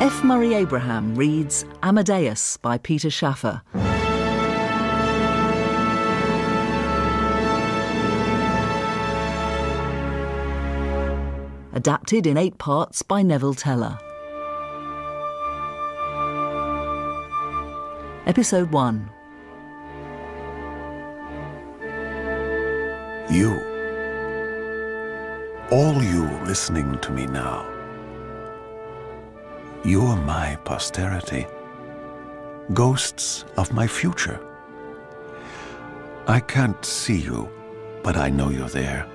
F. Murray Abraham reads Amadeus by Peter Shaffer. Adapted in 8 parts by Neville Teller. Episode 1. You, all you listening to me now, you're my posterity, ghosts of my future. I can't see you, but I know you're there.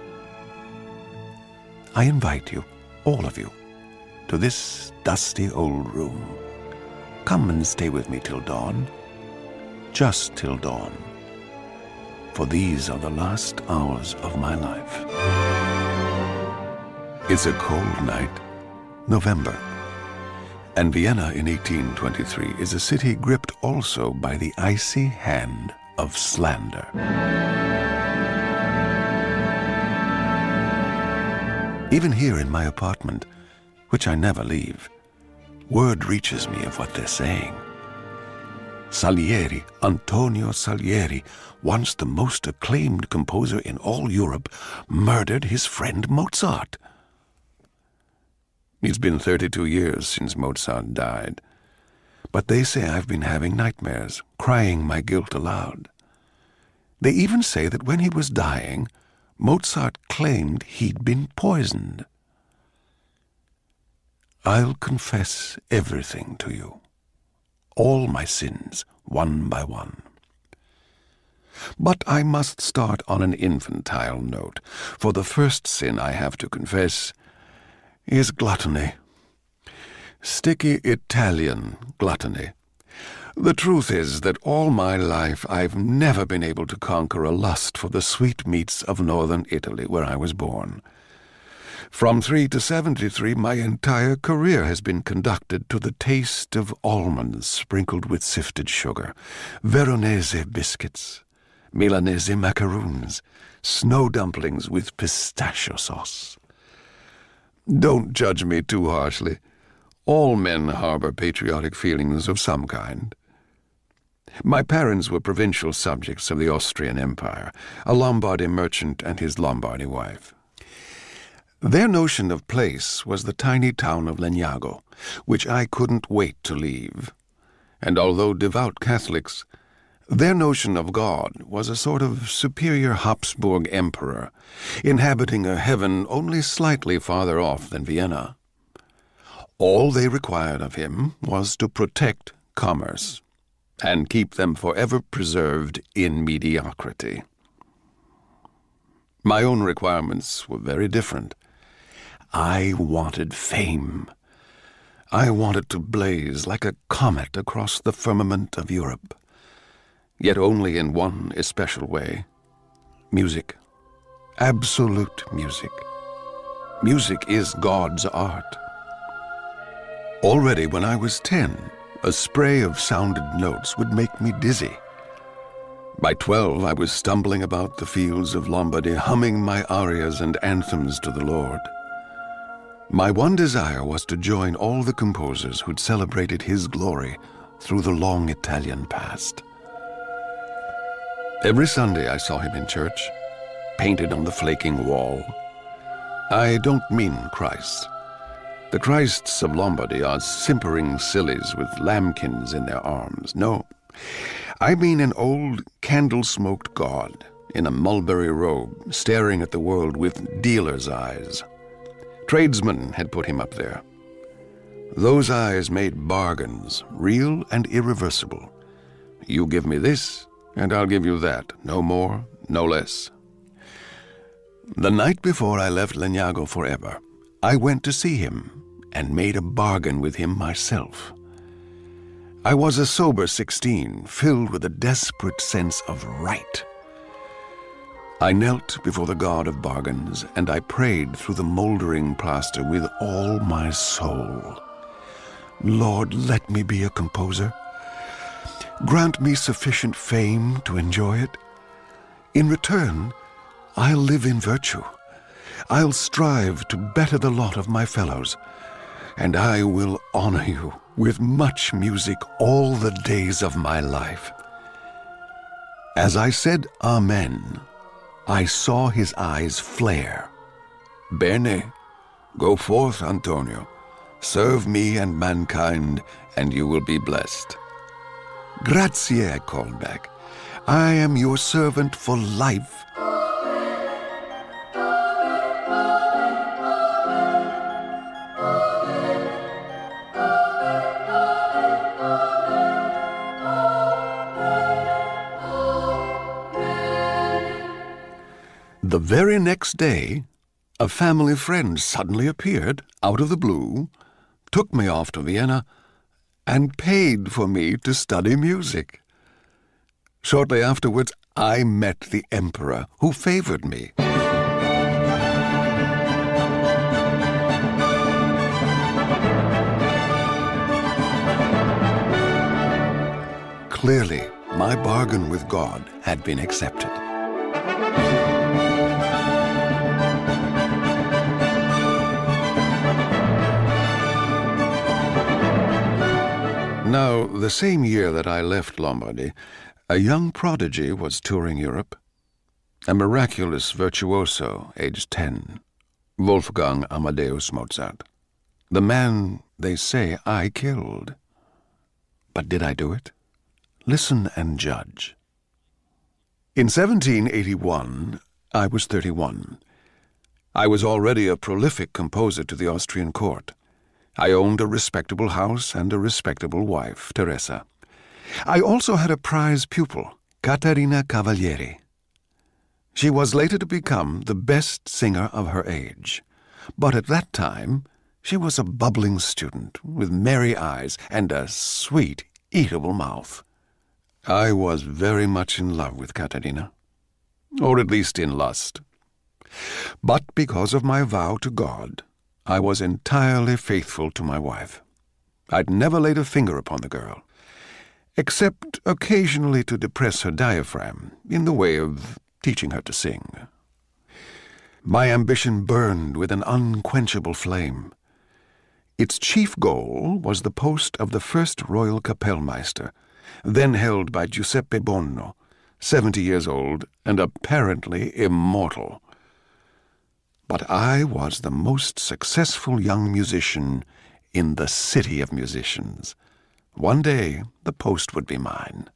I invite you, all of you, to this dusty old room. Come and stay with me till dawn, just till dawn, for these are the last hours of my life. It's a cold night, November, and Vienna in 1823 is a city gripped also by the icy hand of slander. Even here in my apartment, which I never leave, word reaches me of what they're saying. Salieri, Antonio Salieri, once the most acclaimed composer in all Europe, murdered his friend Mozart. It's been 32 years since Mozart died, but they say I've been having nightmares, crying my guilt aloud. They even say that when he was dying, Mozart claimed he'd been poisoned. I'll confess everything to you, all my sins, one by one. But I must start on an infantile note, for the first sin I have to confess is gluttony. Sticky Italian gluttony. The truth is that all my life I've never been able to conquer a lust for the sweetmeats of northern Italy, where I was born. From 3 to 73, my entire career has been conducted to the taste of almonds sprinkled with sifted sugar, Veronese biscuits, Milanese macaroons, snow dumplings with pistachio sauce. Don't judge me too harshly. All men harbor patriotic feelings of some kind. My parents were provincial subjects of the Austrian Empire, a Lombardy merchant and his Lombardy wife. Their notion of place was the tiny town of Legnago, which I couldn't wait to leave. And although devout Catholics, their notion of God was a sort of superior Habsburg emperor, inhabiting a heaven only slightly farther off than Vienna. All they required of him was to protect commerce and keep them forever preserved in mediocrity. My own requirements were very different. I wanted fame. I wanted to blaze like a comet across the firmament of Europe, yet only in one especial way: music. Absolute music. Music is God's art. Already when I was 10, a spray of sounded notes would make me dizzy. By 12, I was stumbling about the fields of Lombardy, humming my arias and anthems to the Lord. My one desire was to join all the composers who'd celebrated his glory through the long Italian past. Every Sunday I saw him in church, painted on the flaking wall. I don't mean Christ. The Christs of Lombardy are simpering sillies with lambkins in their arms. No, I mean an old candle-smoked god in a mulberry robe, staring at the world with dealer's eyes. Tradesmen had put him up there. Those eyes made bargains, real and irreversible. You give me this, and I'll give you that. No more, no less. The night before I left Legnago forever, I went to see him and made a bargain with him myself. I was a sober 16, filled with a desperate sense of right. I knelt before the god of bargains, and I prayed through the moldering plaster with all my soul. Lord, let me be a composer. Grant me sufficient fame to enjoy it. In return, I'll live in virtue. I'll strive to better the lot of my fellows. and I will honor you with much music all the days of my life." As I said Amen, I saw his eyes flare. "Bene, go forth, Antonio. Serve me and mankind, and you will be blessed." "Grazie," I called back. "I am your servant for life." The very next day, a family friend suddenly appeared out of the blue, took me off to Vienna, and paid for me to study music. Shortly afterwards, I met the emperor, who favored me. Clearly, my bargain with God had been accepted. Now, the same year that I left Lombardy, a young prodigy was touring Europe, a miraculous virtuoso, aged 10, Wolfgang Amadeus Mozart. The man, they say, I killed. But did I do it? Listen and judge. In 1781, I was 31. I was already a prolific composer to the Austrian court. I owned a respectable house and a respectable wife, Teresa. I also had a prize pupil, Caterina Cavalieri. She was later to become the best singer of her age. But at that time, she was a bubbling student with merry eyes and a sweet, eatable mouth. I was very much in love with Caterina, or at least in lust. But because of my vow to God, I was entirely faithful to my wife. I'd never laid a finger upon the girl, except occasionally to depress her diaphragm in the way of teaching her to sing. My ambition burned with an unquenchable flame. Its chief goal was the post of the first royal Kapellmeister, then held by Giuseppe Bonno, 70 years old and apparently immortal. But I was the most successful young musician in the city of musicians. One day, the post would be mine.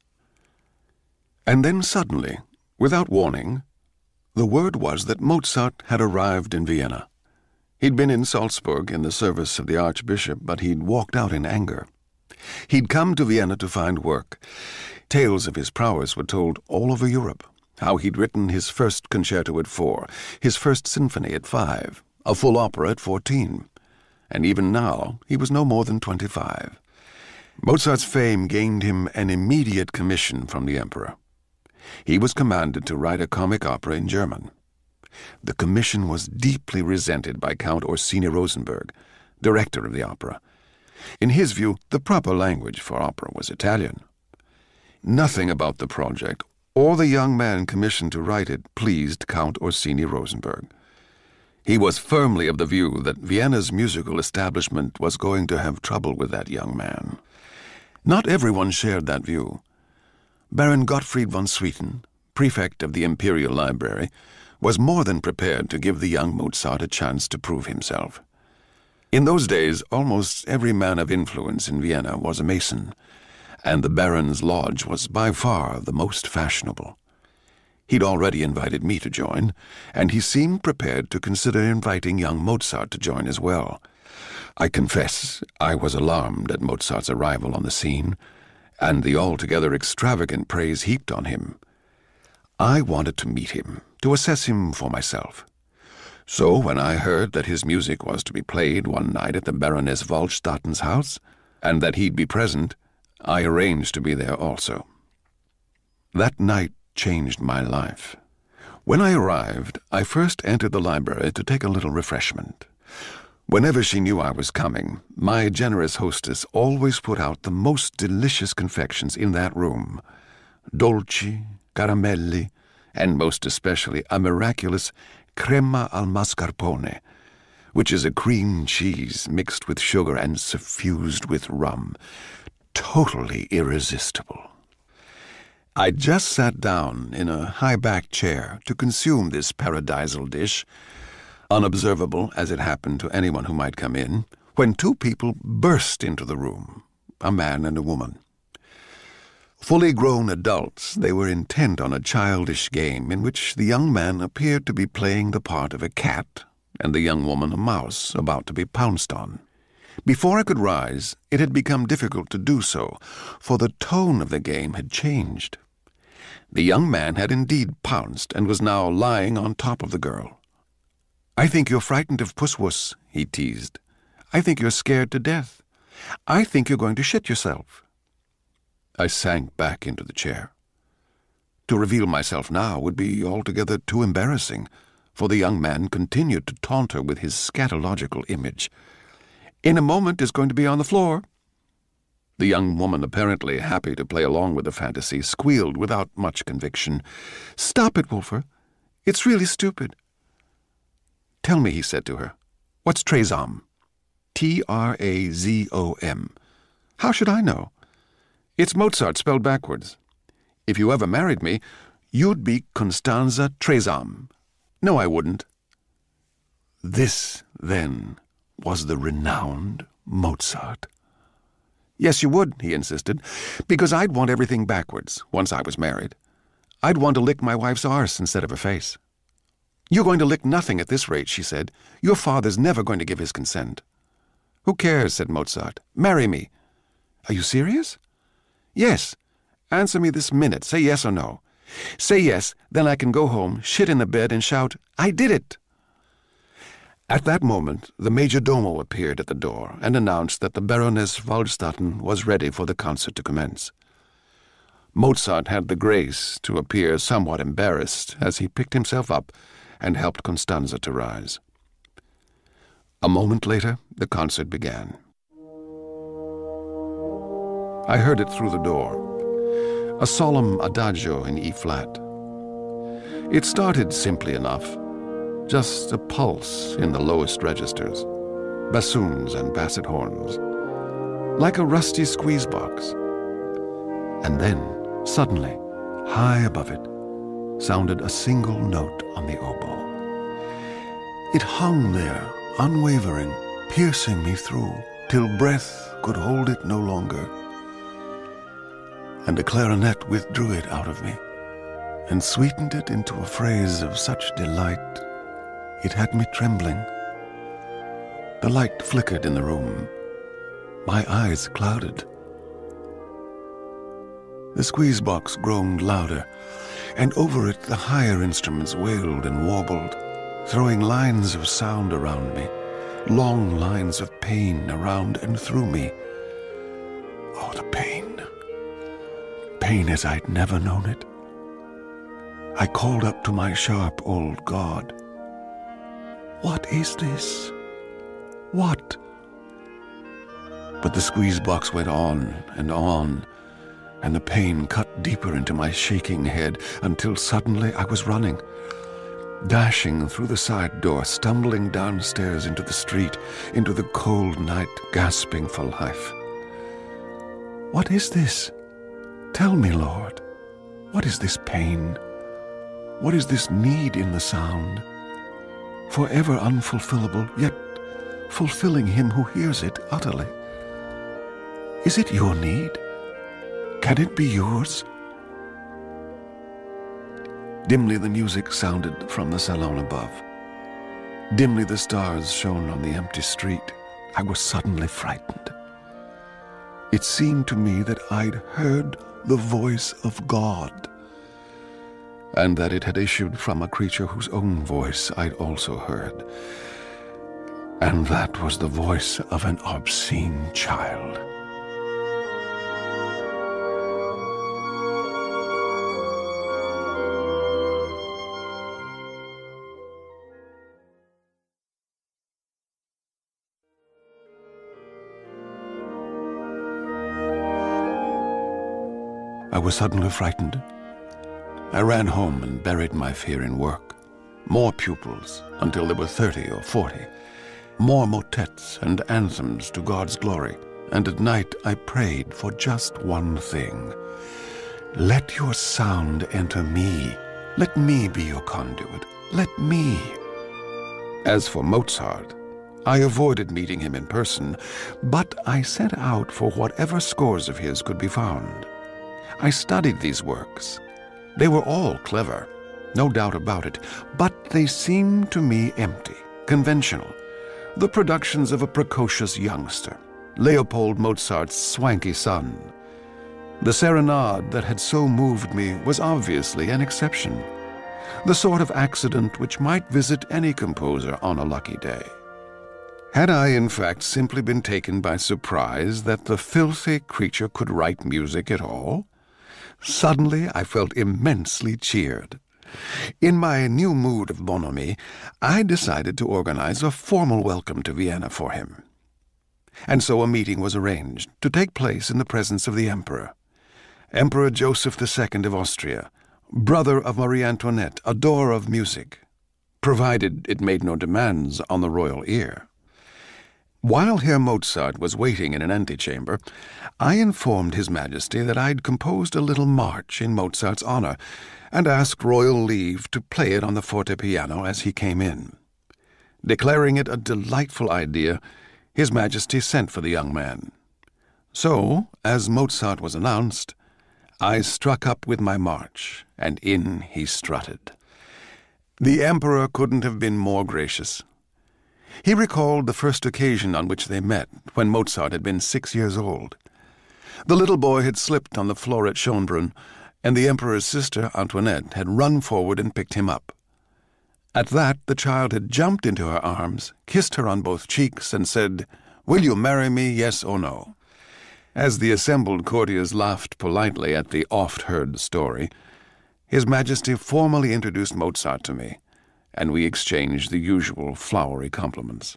And then suddenly, without warning, the word was that Mozart had arrived in Vienna. He'd been in Salzburg in the service of the Archbishop, but he'd walked out in anger. He'd come to Vienna to find work. Tales of his prowess were told all over Europe. How he'd written his first concerto at 4, his first symphony at 5, a full opera at 14. And even now, he was no more than 25. Mozart's fame gained him an immediate commission from the emperor. He was commanded to write a comic opera in German. The commission was deeply resented by Count Orsini Rosenberg, director of the opera. In his view, the proper language for opera was Italian. Nothing about the project or the young man commissioned to write it pleased Count Orsini Rosenberg. He was firmly of the view that Vienna's musical establishment was going to have trouble with that young man. Not everyone shared that view. Baron Gottfried von Swieten, prefect of the Imperial Library, was more than prepared to give the young Mozart a chance to prove himself. In those days, almost every man of influence in Vienna was a Mason, and the Baron's lodge was by far the most fashionable. He'd already invited me to join, and he seemed prepared to consider inviting young Mozart to join as well. I confess I was alarmed at Mozart's arrival on the scene, and the altogether extravagant praise heaped on him. I wanted to meet him, to assess him for myself. So when I heard that his music was to be played one night at the Baroness Waldstadten's house, and that he'd be present, I arranged to be there also. That night changed my life. When I arrived, I first entered the library to take a little refreshment. Whenever she knew I was coming, my generous hostess always put out the most delicious confections in that room. Dolci, caramelli, and most especially a miraculous crema al mascarpone, which is a cream cheese mixed with sugar and suffused with rum. Totally irresistible. I just sat down in a high-backed chair to consume this paradisal dish, unobservable as it happened to anyone who might come in, when two people burst into the room, a man and a woman. Fully grown adults, they were intent on a childish game in which the young man appeared to be playing the part of a cat and the young woman a mouse about to be pounced on. Before I could rise, it had become difficult to do so, for the tone of the game had changed. The young man had indeed pounced and was now lying on top of the girl. "I think you're frightened of Puss-Wuss," he teased. "I think you're scared to death. I think you're going to shit yourself." I sank back into the chair. To reveal myself now would be altogether too embarrassing, for the young man continued to taunt her with his scatological image. "In a moment is going to be on the floor." The young woman, apparently happy to play along with the fantasy, squealed without much conviction, "Stop it, Wolfer. It's really stupid." "Tell me," he said to her, "what's Trazom?" Trazom. "How should I know?" "It's Mozart spelled backwards. If you ever married me, you'd be Constanza Trazom." "No, I wouldn't." This, then, was the renowned Mozart. "Yes, you would," he insisted, "because I'd want everything backwards once I was married. I'd want to lick my wife's arse instead of her face." "You're going to lick nothing at this rate," she said. "Your father's never going to give his consent." "Who cares?" said Mozart. "Marry me." "Are you serious?" "Yes. Answer me this minute. Say yes or no. Say yes, then I can go home, shit in the bed, and shout, 'I did it!'" At that moment, the major domo appeared at the door and announced that the Baroness Waldstatten was ready for the concert to commence. Mozart had the grace to appear somewhat embarrassed as he picked himself up and helped Constanza to rise. A moment later, the concert began. I heard it through the door, a solemn adagio in E-flat. It started simply enough, just a pulse in the lowest registers, bassoons and basset horns, like a rusty squeeze box. And then, suddenly, high above it, sounded a single note on the oboe. It hung there, unwavering, piercing me through, till breath could hold it no longer. And a clarinet withdrew it out of me, and sweetened it into a phrase of such delight, it had me trembling. The light flickered in the room. My eyes clouded. The squeeze box groaned louder, and over it the higher instruments wailed and warbled, throwing lines of sound around me, long lines of pain around and through me. Oh, the pain! Pain as I'd never known it. I called up to my sharp old God. What is this? What? But the squeeze box went on, and the pain cut deeper into my shaking head until suddenly I was running, dashing through the side door, stumbling downstairs into the street, into the cold night, gasping for life. What is this? Tell me, Lord, what is this pain? What is this need in the sound? Forever unfulfillable, yet fulfilling him who hears it utterly. Is it your need? Can it be yours? Dimly the music sounded from the salon above. Dimly the stars shone on the empty street. I was suddenly frightened. It seemed to me that I'd heard the voice of God, and that it had issued from a creature whose own voice I'd also heard, and that was the voice of an obscene child. I was suddenly frightened. I ran home and buried my fear in work. More pupils, until there were 30 or 40. more motets and anthems to God's glory, and at night I prayed for just one thing. Let your sound enter me. Let me be your conduit. Let me. As for Mozart, I avoided meeting him in person, but I set out for whatever scores of his could be found. I studied these works. They were all clever, no doubt about it, but they seemed to me empty, conventional, the productions of a precocious youngster, Leopold Mozart's swanky son. The serenade that had so moved me was obviously an exception, the sort of accident which might visit any composer on a lucky day. Had I, in fact, simply been taken by surprise that the filthy creature could write music at all? Suddenly, I felt immensely cheered. In my new mood of bonhomie, I decided to organize a formal welcome to Vienna for him. And so a meeting was arranged to take place in the presence of the Emperor. Emperor Joseph II of Austria, brother of Marie Antoinette, adorer of music, provided it made no demands on the royal ear. While Herr Mozart was waiting in an antechamber, I informed His Majesty that I'd composed a little march in Mozart's honor and asked royal leave to play it on the fortepiano as he came in. Declaring it a delightful idea, His Majesty sent for the young man. So, as Mozart was announced, I struck up with my march, and in he strutted. The Emperor couldn't have been more gracious. He recalled the first occasion on which they met, when Mozart had been 6 years old. The little boy had slipped on the floor at Schönbrunn, and the Emperor's sister, Antoinette, had run forward and picked him up. At that, the child had jumped into her arms, kissed her on both cheeks, and said, "Will you marry me, yes or no?" As the assembled courtiers laughed politely at the oft-heard story, His Majesty formally introduced Mozart to me, and we exchanged the usual flowery compliments.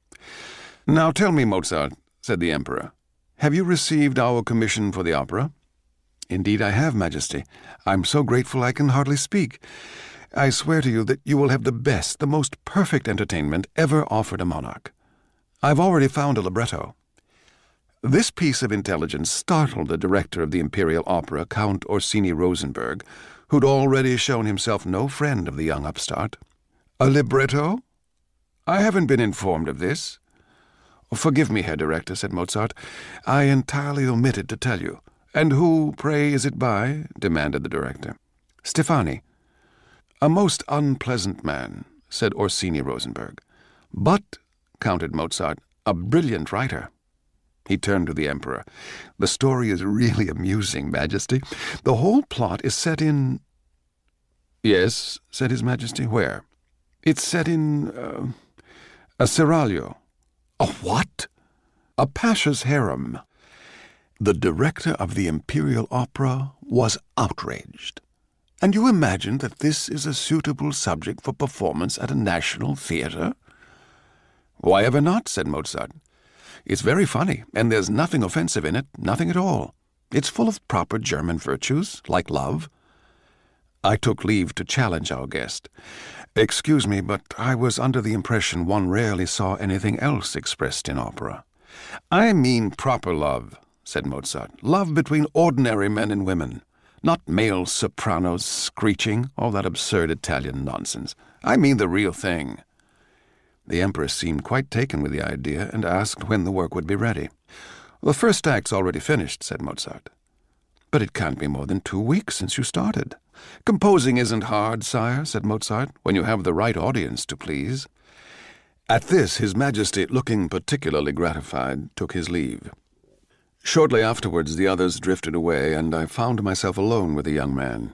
"Now tell me, Mozart," said the Emperor, "have you received our commission for the opera?" "Indeed I have, Majesty. I'm so grateful I can hardly speak. I swear to you that you will have the best, the most perfect entertainment ever offered a monarch. I've already found a libretto." This piece of intelligence startled the director of the Imperial Opera, Count Orsini Rosenberg, who'd already shown himself no friend of the young upstart. "A libretto? I haven't been informed of this." "Forgive me, Herr Director," said Mozart. "I entirely omitted to tell you." "And who, pray, is it by?" demanded the director. "Stefani." "A most unpleasant man," said Orsini Rosenberg. "But," countered Mozart, "a brilliant writer." He turned to the Emperor. "The story is really amusing, Majesty. The whole plot is set in—" "Yes," said His Majesty. "Where?" "It's set in, a seraglio." "A what?" "A pasha's harem." The director of the Imperial Opera was outraged. "And you imagine that this is a suitable subject for performance at a national theatre?" "Why ever not?" said Mozart. "It's very funny, and there's nothing offensive in it, nothing at all. It's full of proper German virtues, like love." I took leave to challenge our guest. "Excuse me, but I was under the impression one rarely saw anything else expressed in opera." "I mean proper love," said Mozart. "Love between ordinary men and women. Not male sopranos screeching, all that absurd Italian nonsense. I mean the real thing." The Emperor seemed quite taken with the idea and asked when the work would be ready. "The first act's already finished," said Mozart. "But it can't be more than 2 weeks since you started." "Composing isn't hard, sire," said Mozart, "when you have the right audience to please." At this, His Majesty, looking particularly gratified, took his leave. Shortly afterwards the others drifted away, and I found myself alone with the young man.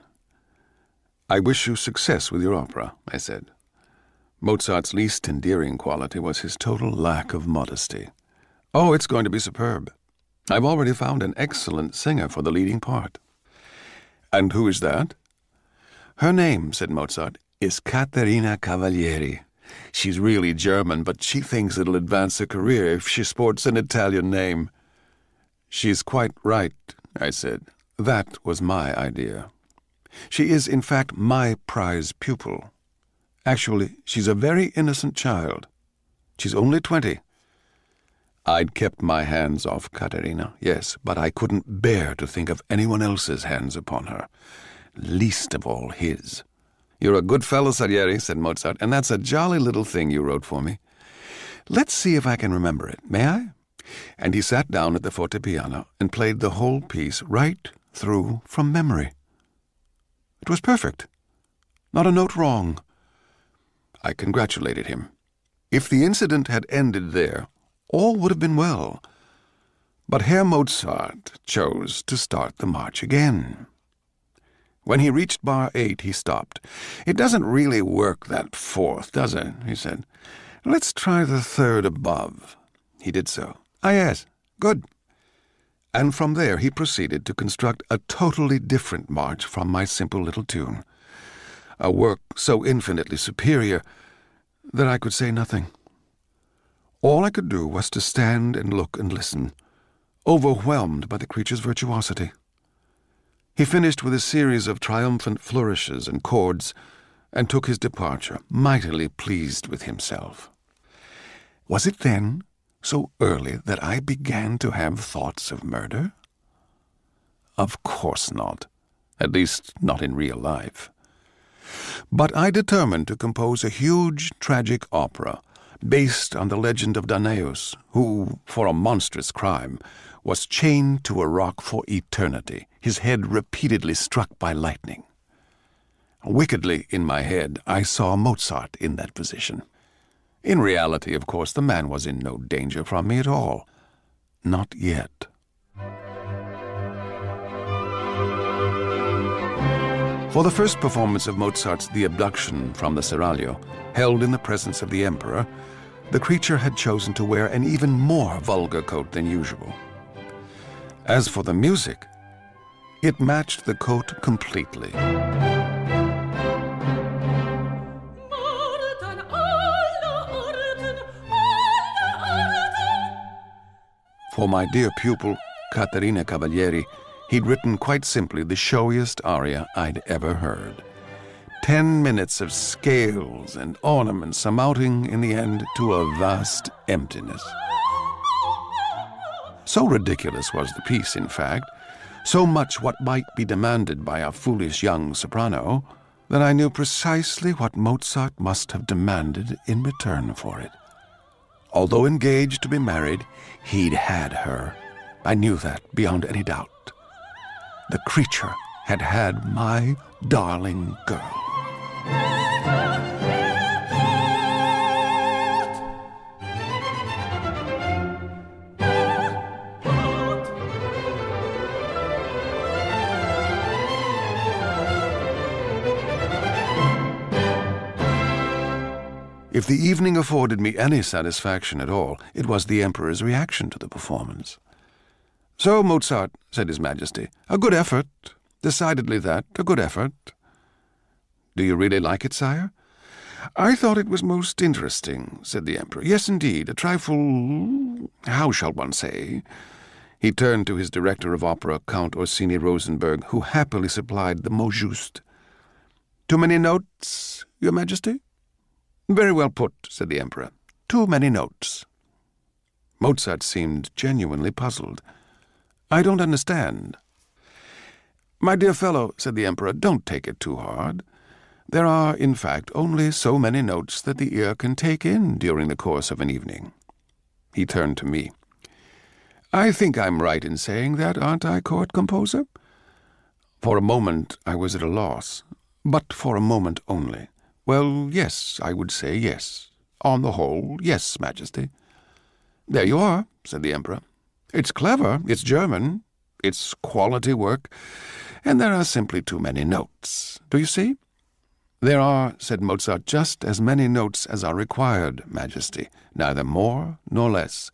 "I wish you success with your opera," I said. Mozart's least endearing quality was his total lack of modesty. "Oh, it's going to be superb. I've already found an excellent singer for the leading part." "And who is that?" "Her name," said Mozart, "is Caterina Cavalieri. She's really German, but she thinks it'll advance her career if she sports an Italian name." "She's quite right," I said. "That was my idea. She is, in fact, my prize pupil. Actually, she's a very innocent child." She's only 20. I'd kept my hands off Caterina, yes, but I couldn't bear to think of anyone else's hands upon her, least of all his. "You're a good fellow, Salieri," said Mozart, "and that's a jolly little thing you wrote for me. Let's see if I can remember it, may I?" And he sat down at the fortepiano and played the whole piece right through from memory. It was perfect. Not a note wrong. I congratulated him. If the incident had ended there, all would have been well. But Herr Mozart chose to start the march again. When he reached bar 8, he stopped. "It doesn't really work that fourth, does it?" he said. "Let's try the third above." He did so. "Ah, yes, good." And from there he proceeded to construct a totally different march from my simple little tune, a work so infinitely superior that I could say nothing. All I could do was to stand and look and listen, overwhelmed by the creature's virtuosity. He finished with a series of triumphant flourishes and chords, and took his departure, mightily pleased with himself. Was it then, so early, that I began to have thoughts of murder? Of course not, at least not in real life. But I determined to compose a huge tragic opera based on the legend of Danaus, who, for a monstrous crime, was chained to a rock for eternity, his head repeatedly struck by lightning. Wickedly in my head, I saw Mozart in that position. In reality, of course, the man was in no danger from me at all. Not yet. For the first performance of Mozart's The Abduction from the Seraglio, held in the presence of the Emperor, the creature had chosen to wear an even more vulgar coat than usual. As for the music, it matched the coat completely. For my dear pupil, Caterina Cavalieri, he'd written quite simply the showiest aria I'd ever heard. 10 minutes of scales and ornaments amounting in the end to a vast emptiness. So ridiculous was the piece, in fact, so much what might be demanded by a foolish young soprano, that I knew precisely what Mozart must have demanded in return for it. Although engaged to be married, he'd had her. I knew that beyond any doubt. The creature had had my darling girl. If the evening afforded me any satisfaction at all, it was the Emperor's reaction to the performance. "So, Mozart," said His Majesty, "a good effort. Decidedly that, a good effort." "Do you really like it, sire?" "I thought it was most interesting," said the Emperor. "Yes, indeed, a trifle, how shall one say?" He turned to his director of opera, Count Orsini Rosenberg, who happily supplied the mot juste. "Too many notes, Your Majesty?" "Very well put," said the Emperor. "Too many notes." Mozart seemed genuinely puzzled. "I don't understand." "My dear fellow," said the Emperor, "don't take it too hard. There are, in fact, only so many notes that the ear can take in during the course of an evening." He turned to me. "I think I'm right in saying that, aren't I, court composer?" For a moment I was at a loss, but for a moment only. "Well, yes, I would say yes. On the whole, yes, Majesty." "There you are," said the Emperor. "It's clever, it's German, it's quality work, and there are simply too many notes. Do you see?" "There are," said Mozart, "just as many notes as are required, Majesty, neither more nor less."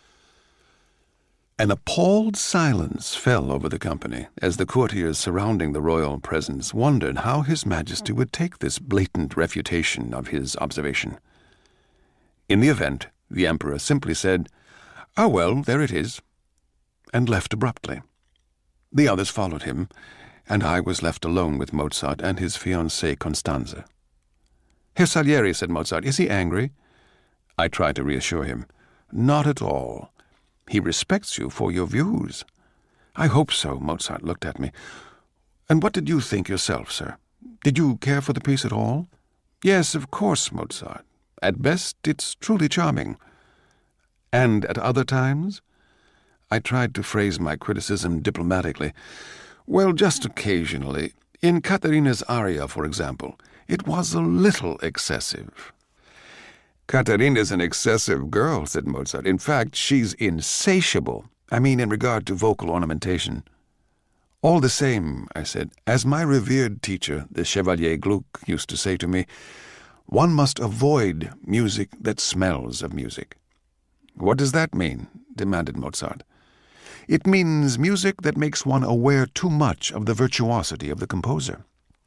An appalled silence fell over the company as the courtiers surrounding the royal presence wondered how His Majesty would take this blatant refutation of his observation. In the event, the Emperor simply said, "Ah, well, there it is," and left abruptly. The others followed him, and I was left alone with Mozart and his fiancée Constanze. "Herr Salieri," said Mozart, "is he angry?" I tried to reassure him. Not at all. He respects you for your views. I hope so, Mozart looked at me. And what did you think yourself, sir? Did you care for the piece at all? Yes, of course, Mozart. At best, it's truly charming. And at other times? I tried to phrase my criticism diplomatically. Well, just occasionally. In Katharina's aria, for example, it was a little excessive. Katharina's an excessive girl, said Mozart. In fact, she's insatiable. I mean, in regard to vocal ornamentation. All the same, I said, as my revered teacher, the Chevalier Gluck, used to say to me, one must avoid music that smells of music. What does that mean? Demanded Mozart. It means music that makes one aware too much of the virtuosity of the composer.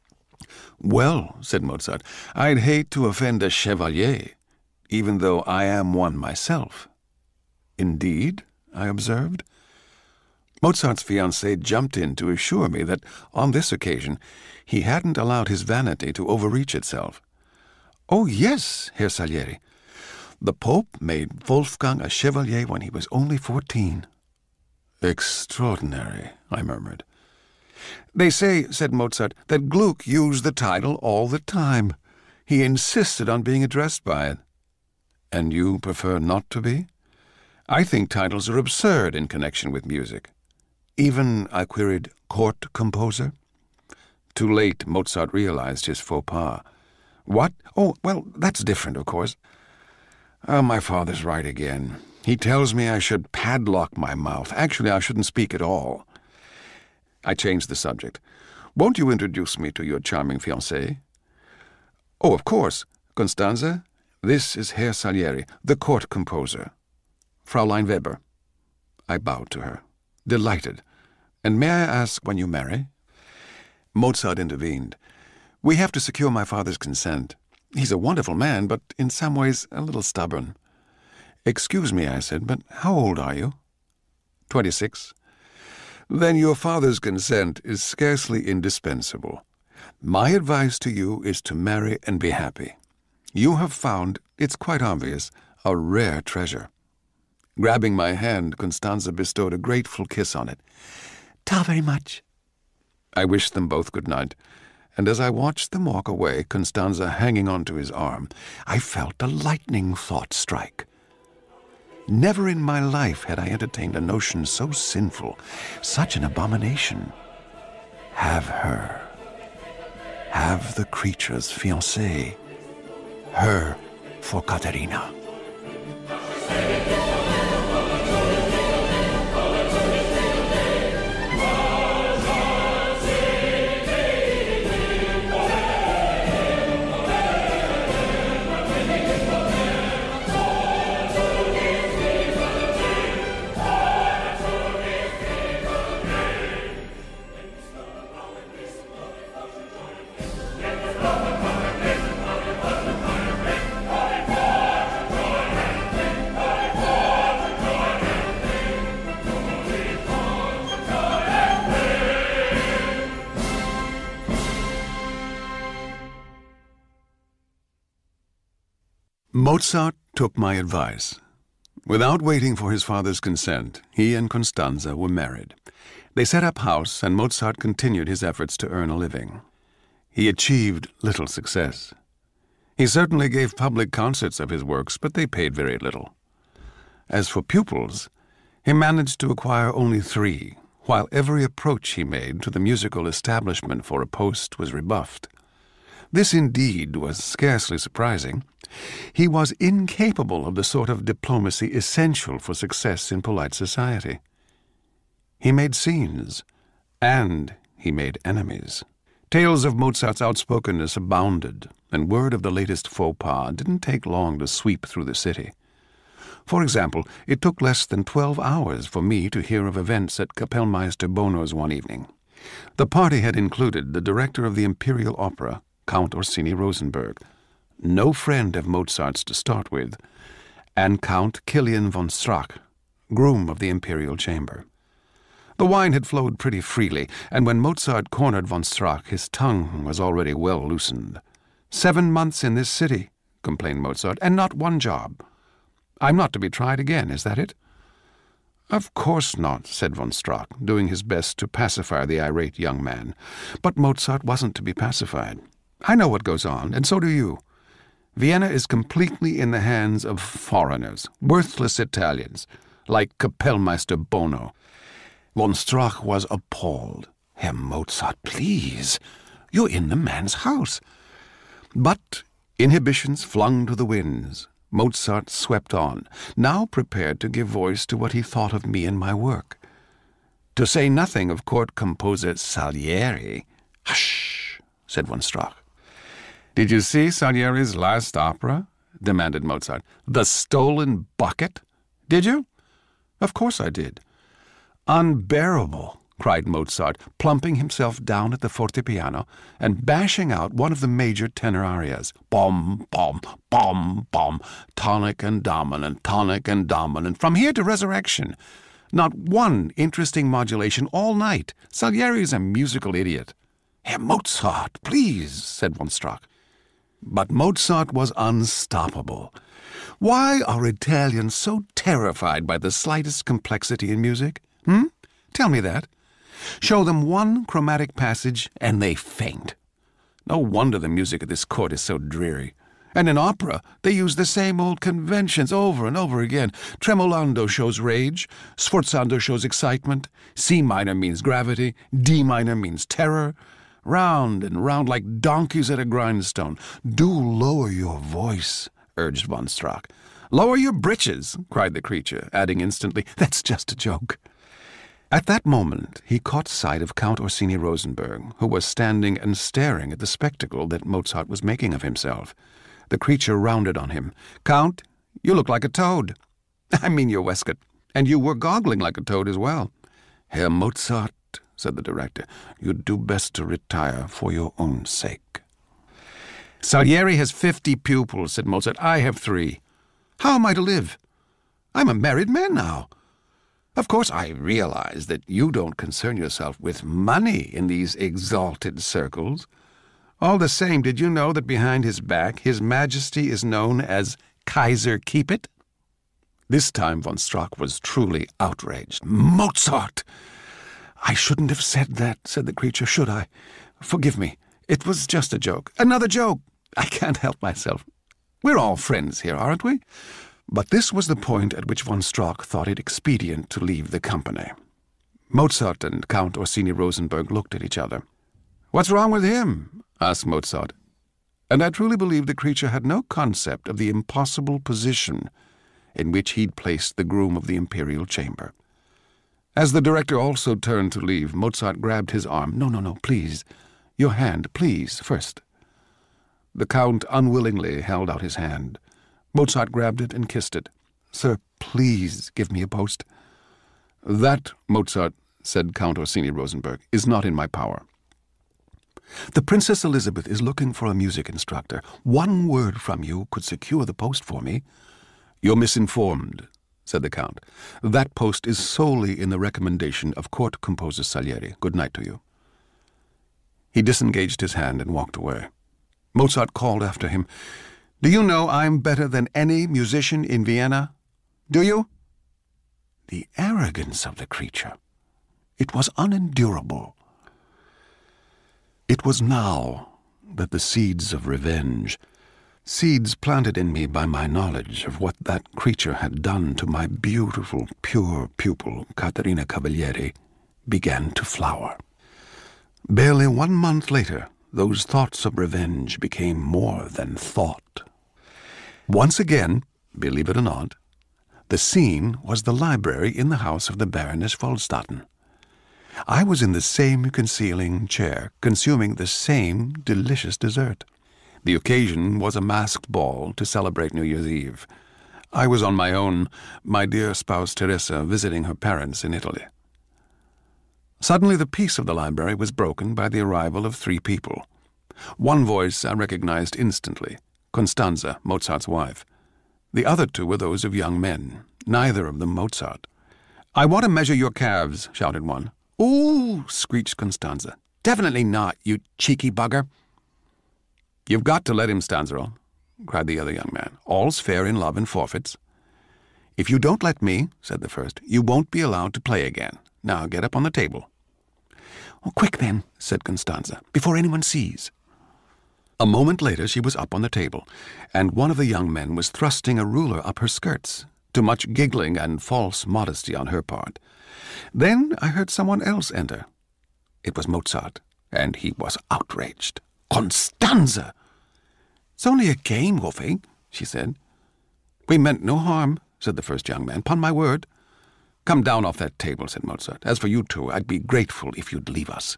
Well, said Mozart, I'd hate to offend a chevalier, even though I am one myself. Indeed? I observed. Mozart's fiancée jumped in to assure me that, on this occasion, he hadn't allowed his vanity to overreach itself. Oh, yes, Herr Salieri. The Pope made Wolfgang a chevalier when he was only 14. Extraordinary, I murmured. They say, said Mozart, that Gluck used the title all the time. He insisted on being addressed by it. And you prefer not to be? I think titles are absurd in connection with music. Even, I queried, court composer? Too late, Mozart realized his faux pas. What? Oh, well, that's different, of course. My father's right again. He tells me I should padlock my mouth. Actually, I shouldn't speak at all. I changed the subject. Won't you introduce me to your charming fiancée? Oh, of course. Constanze, this is Herr Salieri, the court composer. Fräulein Weber. I bowed to her. Delighted. And may I ask when you marry? Mozart intervened. We have to secure my father's consent. He's a wonderful man, but in some ways a little stubborn. Excuse me, I said, but how old are you? 26. Then your father's consent is scarcely indispensable. My advice to you is to marry and be happy. You have found, it's quite obvious, a rare treasure. Grabbing my hand, Constanze bestowed a grateful kiss on it. Ta very much. I wished them both good night, and as I watched them walk away, Constanze hanging onto his arm, I felt a lightning thought strike. Never in my life had I entertained a notion so sinful, such an abomination. Have her. Have the creature's fiancée. Her for Katharina. Mozart took my advice. Without waiting for his father's consent, he and Constanze were married. They set up house, and Mozart continued his efforts to earn a living. He achieved little success. He certainly gave public concerts of his works, but they paid very little. As for pupils, he managed to acquire only 3, while every approach he made to the musical establishment for a post was rebuffed. This indeed was scarcely surprising. He was incapable of the sort of diplomacy essential for success in polite society. He made scenes, and he made enemies. Tales of Mozart's outspokenness abounded, and word of the latest faux pas didn't take long to sweep through the city. For example, it took less than 12 hours for me to hear of events at Kapellmeister Bono's one evening. The party had included the director of the Imperial Opera, Count Orsini Rosenberg, no friend of Mozart's to start with, and Count Kilian von Strach, groom of the Imperial Chamber. The wine had flowed pretty freely, and when Mozart cornered von Strach, his tongue was already well loosened. 7 months in this city, complained Mozart, and not one job. I'm not to be tried again, is that it?" "Of course not," said von Strack, doing his best to pacify the irate young man. But Mozart wasn't to be pacified. "I know what goes on, and so do you. Vienna is completely in the hands of foreigners, worthless Italians, like Kapellmeister Bono." Von Strack was appalled. "Herr Mozart, please. You're in the man's house." But, inhibitions flung to the winds, Mozart swept on, now prepared to give voice to what he thought of me and my work. To say nothing of court composer Salieri. "Hush," said von Strack. "Did you see Salieri's last opera?" demanded Mozart. "The Stolen Bucket? Did you?" "Of course I did." "Unbearable," cried Mozart, plumping himself down at the fortepiano and bashing out one of the major tenor arias. Bom, bom, bom, bom, tonic and dominant, from here to resurrection. Not one interesting modulation all night. Salieri's a musical idiot. "Herr Mozart, please," said von Strack. But Mozart was unstoppable. Why are Italians so terrified by the slightest complexity in music? Tell me that. Show them one chromatic passage, and they faint. No wonder the music at this court is so dreary. And in opera, they use the same old conventions over and over again. Tremolando shows rage, sforzando shows excitement, C minor means gravity, D minor means terror. Round and round like donkeys at a grindstone. "Do lower your voice," urged von Strack. "Lower your breeches," cried the creature, adding instantly, "That's just a joke." At that moment he caught sight of Count Orsini Rosenberg, who was standing and staring at the spectacle that Mozart was making of himself. The creature rounded on him. "Count, you look like a toad. I mean your waistcoat. And you were goggling like a toad as well." "Herr Mozart," said the director, "you'd do best to retire for your own sake." "Salieri has 50 pupils," said Mozart. "I have 3. How am I to live? I'm a married man now. Of course, I realize that you don't concern yourself with money in these exalted circles. All the same, did you know that behind his back His Majesty is known as Kaiser Keep-It?" This time von Strack was truly outraged. "Mozart! I shouldn't have said that," said the creature, "should I? Forgive me. It was just a joke." "Another joke! I can't help myself. We're all friends here, aren't we?" But this was the point at which von Strack thought it expedient to leave the company. Mozart and Count Orsini Rosenberg looked at each other. "What's wrong with him?" asked Mozart. And I truly believe the creature had no concept of the impossible position in which he'd placed the groom of the imperial chamber. As the director also turned to leave, Mozart grabbed his arm. No, please. Your hand, please, first." The Count unwillingly held out his hand. Mozart grabbed it and kissed it. "Sir, please give me a post." "That, Mozart," said Count Orsini Rosenberg, "is not in my power." "The Princess Elizabeth is looking for a music instructor. One word from you could secure the post for me." "You're misinformed," said the Count. "That post is solely in the recommendation of court composer Salieri. Good night to you." He disengaged his hand and walked away. Mozart called after him, "Do you know I'm better than any musician in Vienna? Do you?" The arrogance of the creature. It was unendurable. It was now that the seeds of revenge, seeds planted in me by my knowledge of what that creature had done to my beautiful, pure pupil, Caterina Cavalieri, began to flower. Barely 1 month later, those thoughts of revenge became more than thought. Once again, believe it or not, the scene was the library in the house of the Baroness Vollstatten. I was in the same concealing chair, consuming the same delicious dessert. The occasion was a masked ball to celebrate New Year's Eve. I was on my own, my dear spouse Teresa visiting her parents in Italy. Suddenly the peace of the library was broken by the arrival of 3 people. One voice I recognized instantly, Constanza, Mozart's wife. The other 2 were those of young men, neither of them Mozart. "I want to measure your calves," shouted one. "Ooh," screeched Constanza. "Definitely not, you cheeky bugger." "You've got to let him, Stanzerl," cried the other young man. "All's fair in love and forfeits." "If you don't let me," said the first, "you won't be allowed to play again. Now get up on the table." "Oh, quick then," said Constanza, "before anyone sees." A moment later she was up on the table, and one of the young men was thrusting a ruler up her skirts, to much giggling and false modesty on her part. Then I heard someone else enter. It was Mozart, and he was outraged. "Constanza!" "It's only a game, Wolfie," she said. "We meant no harm," said the first young man. "'Pon my word." "Come down off that table," said Mozart. "As for you two, I'd be grateful if you'd leave us."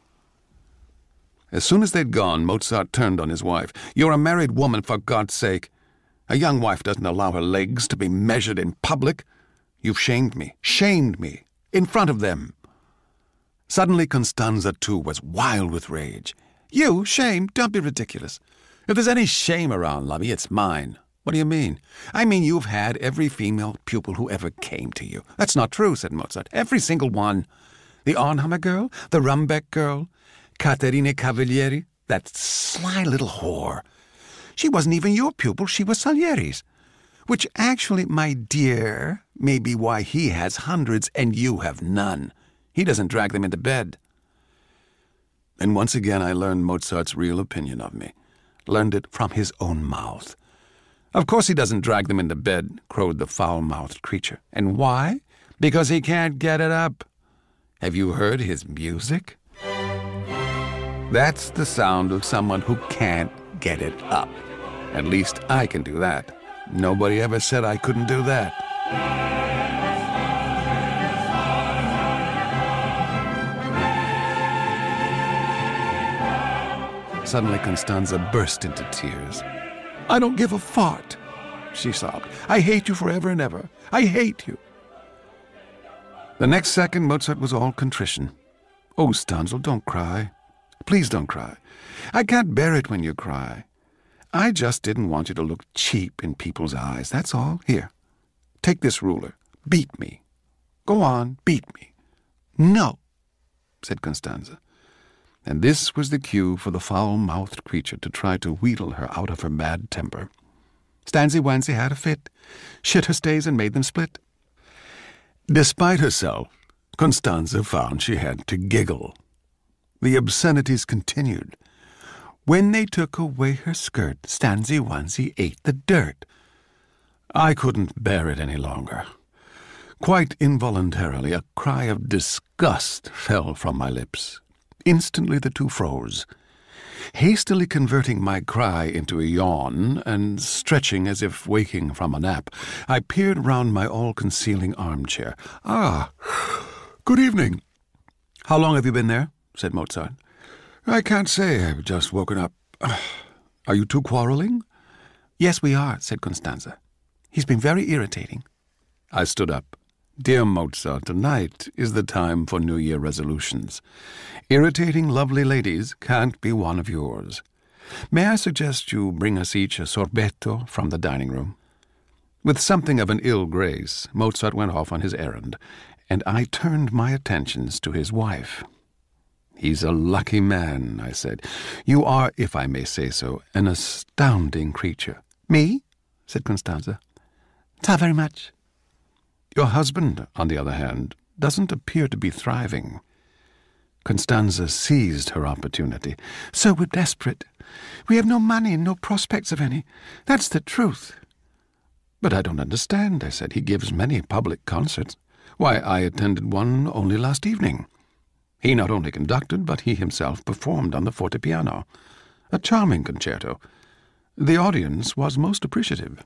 As soon as they'd gone, Mozart turned on his wife. "You're a married woman, for God's sake. A young wife doesn't allow her legs to be measured in public. You've shamed me, in front of them." Suddenly Constanza, too, was wild with rage. "You? Shame? Don't be ridiculous. If there's any shame around, lovey, it's mine." "What do you mean?" "I mean you've had every female pupil who ever came to you." "That's not true," said Mozart. "Every single one. The Arnhammer girl, the Rumbeck girl, Caterine Cavalieri, that sly little whore. She wasn't even your pupil, she was Salieri's. Which actually, my dear, may be why he has hundreds and you have none. He doesn't drag them into bed." And once again I learned Mozart's real opinion of me. Learned it from his own mouth. "Of course he doesn't drag them into bed," crowed the foul-mouthed creature. "And why? Because he can't get it up. Have you heard his music? That's the sound of someone who can't get it up. At least I can do that. Nobody ever said I couldn't do that." Suddenly Constanza burst into tears. "I don't give a fart," she sobbed. "I hate you forever and ever. I hate you." The next second Mozart was all contrition. "Oh, Stanzel, don't cry. Please don't cry. I can't bear it when you cry. I just didn't want you to look cheap in people's eyes, that's all. Here, take this ruler. Beat me. Go on, beat me." "No," said Constanza. And this was the cue for the foul-mouthed creature to try to wheedle her out of her bad temper. Stanzy-Wancy had a fit, shit her stays and made them split. Despite herself, Constanza found she had to giggle. The obscenities continued. When they took away her skirt, Stanzy-Wancy ate the dirt. I couldn't bear it any longer. Quite involuntarily, a cry of disgust fell from my lips. Instantly the two froze. Hastily converting my cry into a yawn, and stretching as if waking from a nap, I peered round my all-concealing armchair. "Ah, good evening." "How long have you been there?" said Mozart. "I can't say. I've just woken up. Are you two quarreling?" "Yes, we are," said Constanza. "He's been very irritating." I stood up. "Dear Mozart, tonight is the time for New Year resolutions. Irritating lovely ladies can't be one of yours. May I suggest you bring us each a sorbetto from the dining room?" With something of an ill grace, Mozart went off on his errand, and I turned my attentions to his wife. "He's a lucky man," I said. "You are, if I may say so, an astounding creature." "Me?" said Constanza. "Ta very much." "Your husband, on the other hand, doesn't appear to be thriving." Constanza seized her opportunity. "So we're desperate. We have no money and no prospects of any. That's the truth." "But I don't understand," I said. "He gives many public concerts. Why, I attended one only last evening. He not only conducted, but he himself performed on the fortepiano. A charming concerto. The audience was most appreciative."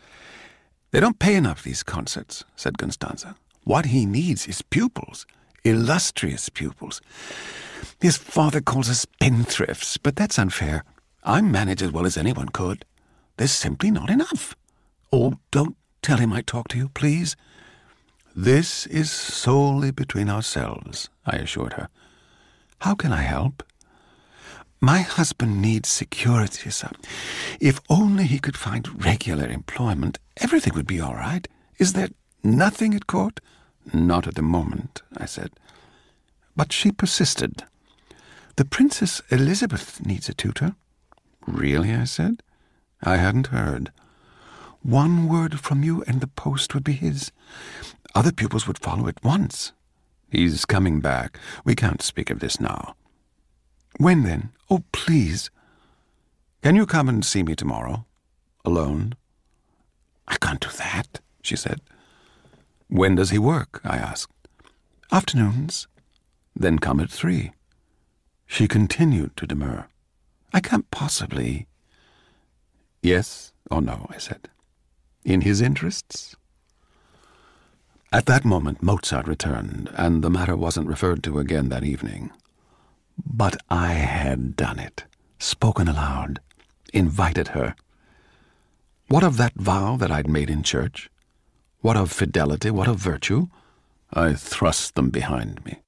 "They don't pay enough, these concerts," said Constanza. "What he needs is pupils, illustrious pupils. His father calls us spendthrifts, but that's unfair. I manage as well as anyone could. There's simply not enough. Oh, don't tell him I talk to you, please." "This is solely between ourselves," I assured her. "How can I help?" "My husband needs security, sir. If only he could find regular employment, everything would be all right. Is there nothing at court?" "Not at the moment," I said. But she persisted. "The Princess Elizabeth needs a tutor." "Really?" I said. I hadn't heard. One word from you and the post would be his. Other pupils would follow at once. He's coming back. We can't speak of this now. When then? Oh, please. Can you come and see me tomorrow? Alone? I can't do that, she said. When does he work? I asked. Afternoons. Then come at 3. She continued to demur. I can't possibly. Yes or no, I said. In his interests? At that moment Mozart returned, and the matter wasn't referred to again that evening. But I had done it, spoken aloud, invited her. What of that vow that I'd made in church? What of fidelity? What of virtue? I thrust them behind me.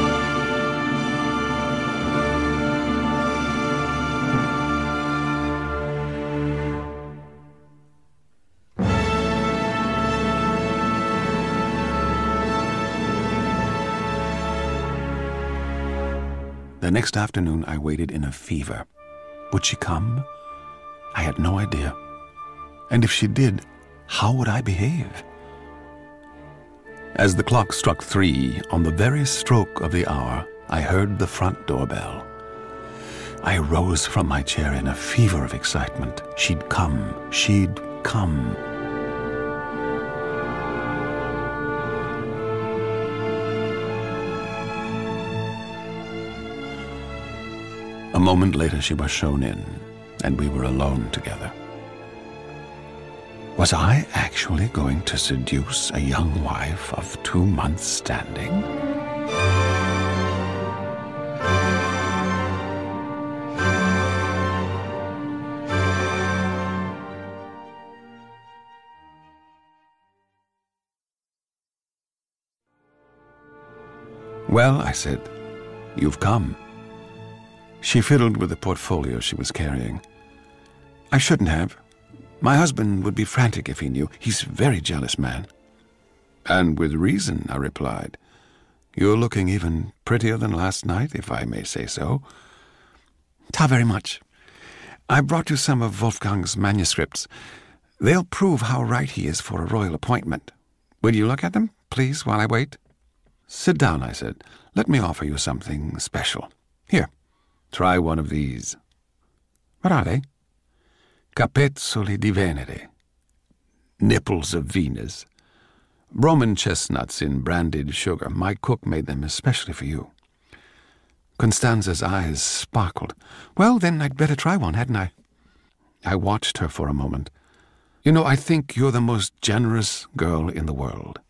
The next afternoon I waited in a fever. Would she come? I had no idea. And if she did, how would I behave? As the clock struck 3, on the very stroke of the hour, I heard the front doorbell. I rose from my chair in a fever of excitement. She'd come. She'd come. A moment later she was shown in, and we were alone together. Was I actually going to seduce a young wife of 2 months' standing? Well, I said, you've come. She fiddled with the portfolio she was carrying. I shouldn't have. My husband would be frantic if he knew. He's a very jealous man. And with reason, I replied. You're looking even prettier than last night, if I may say so. How very much. I brought you some of Wolfgang's manuscripts. They'll prove how right he is for a royal appointment. Will you look at them, please, while I wait? Sit down, I said. Let me offer you something special. Here, try one of these. What are they? Capezzoli di Venere, nipples of Venus, Roman chestnuts in brandied sugar. My cook made them especially for you. Constanza's eyes sparkled. Well, then I'd better try one, hadn't I? I watched her for a moment. You know, I think you're the most generous girl in the world.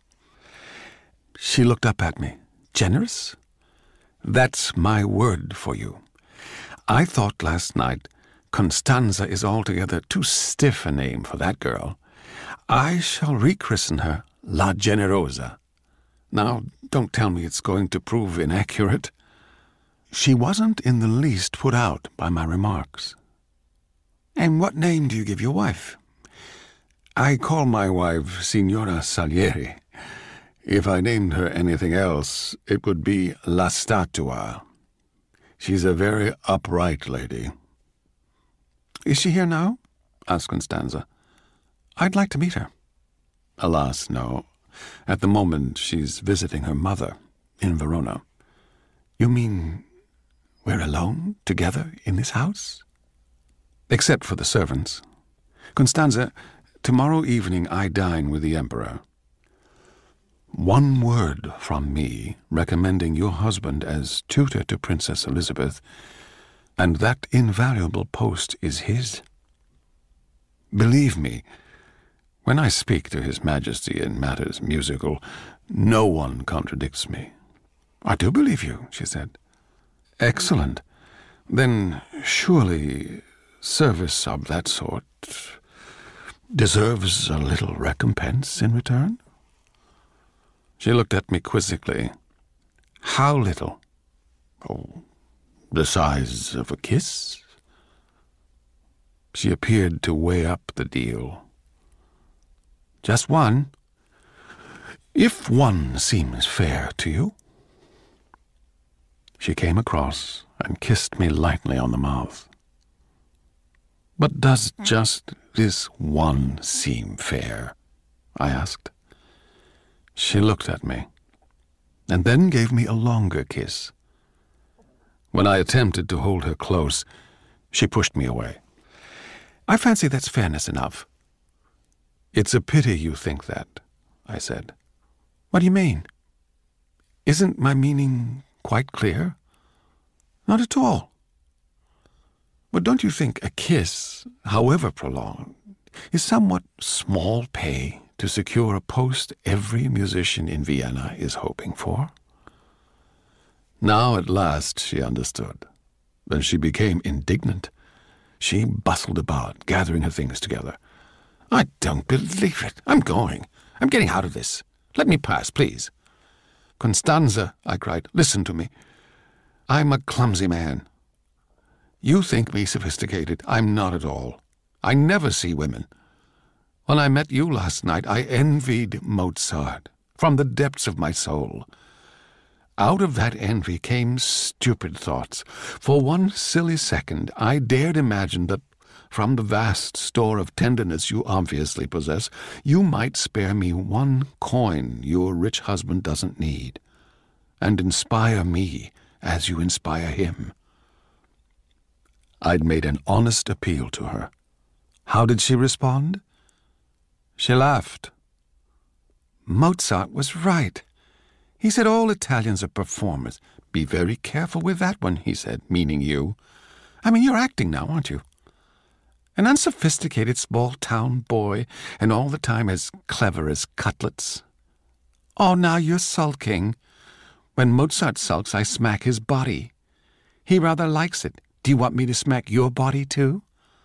She looked up at me. Generous? That's my word for you. I thought last night Constanza is altogether too stiff a name for that girl. I shall rechristen her La Generosa. Now, don't tell me it's going to prove inaccurate. She wasn't in the least put out by my remarks. And what name do you give your wife? I call my wife Signora Salieri. If I named her anything else, it would be La Statua. She's a very upright lady. Is she here now? Asked Constanza. I'd like to meet her. Alas, no. At the moment she's visiting her mother in Verona. You mean we're alone together in this house? Except for the servants. Constanza, tomorrow evening I dine with the Emperor. One word from me recommending your husband as tutor to Princess Elizabeth, and that invaluable post is his. Believe me, when I speak to His Majesty in matters musical, no one contradicts me. I do believe you, she said. Excellent. Then surely service of that sort deserves a little recompense in return? She looked at me quizzically. How little? Oh, the size of a kiss? She appeared to weigh up the deal. Just one? If one seems fair to you. She came across and kissed me lightly on the mouth. But does just this one seem fair?" I asked. She looked at me, and then gave me a longer kiss. When I attempted to hold her close, she pushed me away. "I fancy that's fairness enough." "It's a pity you think that," I said. "What do you mean? Isn't my meaning quite clear?" "Not at all." "But don't you think a kiss, however prolonged, is somewhat small pay to secure a post every musician in Vienna is hoping for?" Now at last she understood. Then she became indignant. She bustled about, gathering her things together. "I don't believe it. I'm going. I'm getting out of this. Let me pass, please." "Constanza," I cried, "listen to me. I'm a clumsy man. You think me sophisticated. I'm not at all. I never see women. When I met you last night, I envied Mozart from the depths of my soul. Out of that envy came stupid thoughts. For one silly second, I dared imagine that from the vast store of tenderness you obviously possess, you might spare me one coin your rich husband doesn't need, and inspire me as you inspire him." I'd made an honest appeal to her. How did she respond? She laughed. "Mozart was right. He said all Italians are performers. Be very careful with that one," he said, meaning you. "I mean, you're acting now, aren't you? An unsophisticated small-town boy, and all the time as clever as cutlets. Oh, now you're sulking. When Mozart sulks, I smack his body. He rather likes it. Do you want me to smack your body, too?"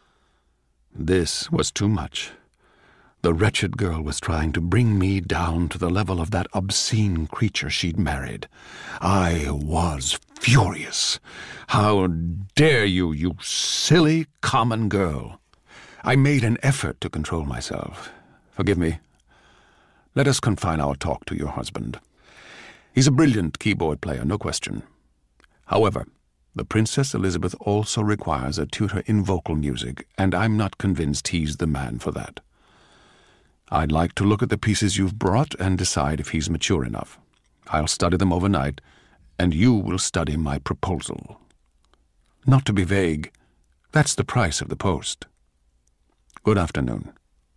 This was too much. The wretched girl was trying to bring me down to the level of that obscene creature she'd married. I was furious. "How dare you, you silly, common girl!" I made an effort to control myself. "Forgive me. Let us confine our talk to your husband. He's a brilliant keyboard player, no question. However, the Princess Elizabeth also requires a tutor in vocal music, and I'm not convinced he's the man for that. I'd like to look at the pieces you've brought and decide if he's mature enough. I'll study them overnight, and you will study my proposal. Not to be vague, that's the price of the post. Good afternoon."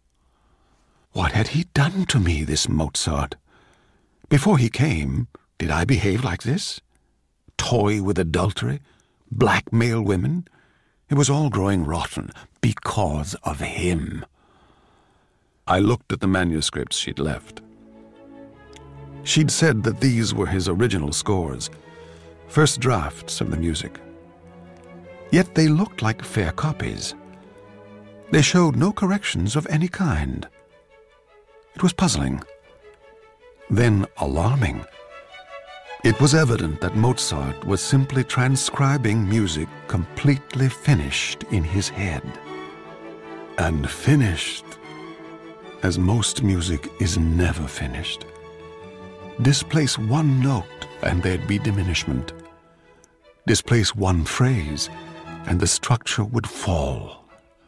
What had he done to me, this Mozart? Before he came, did I behave like this? Toy with adultery? Blackmail women? It was all growing rotten because of him. I looked at the manuscripts she'd left. She'd said that these were his original scores, first drafts of the music. Yet they looked like fair copies. They showed no corrections of any kind. It was puzzling, then alarming. It was evident that Mozart was simply transcribing music completely finished in his head. And finished, as most music is never finished. Displace one note and there'd be diminishment. Displace one phrase and the structure would fall.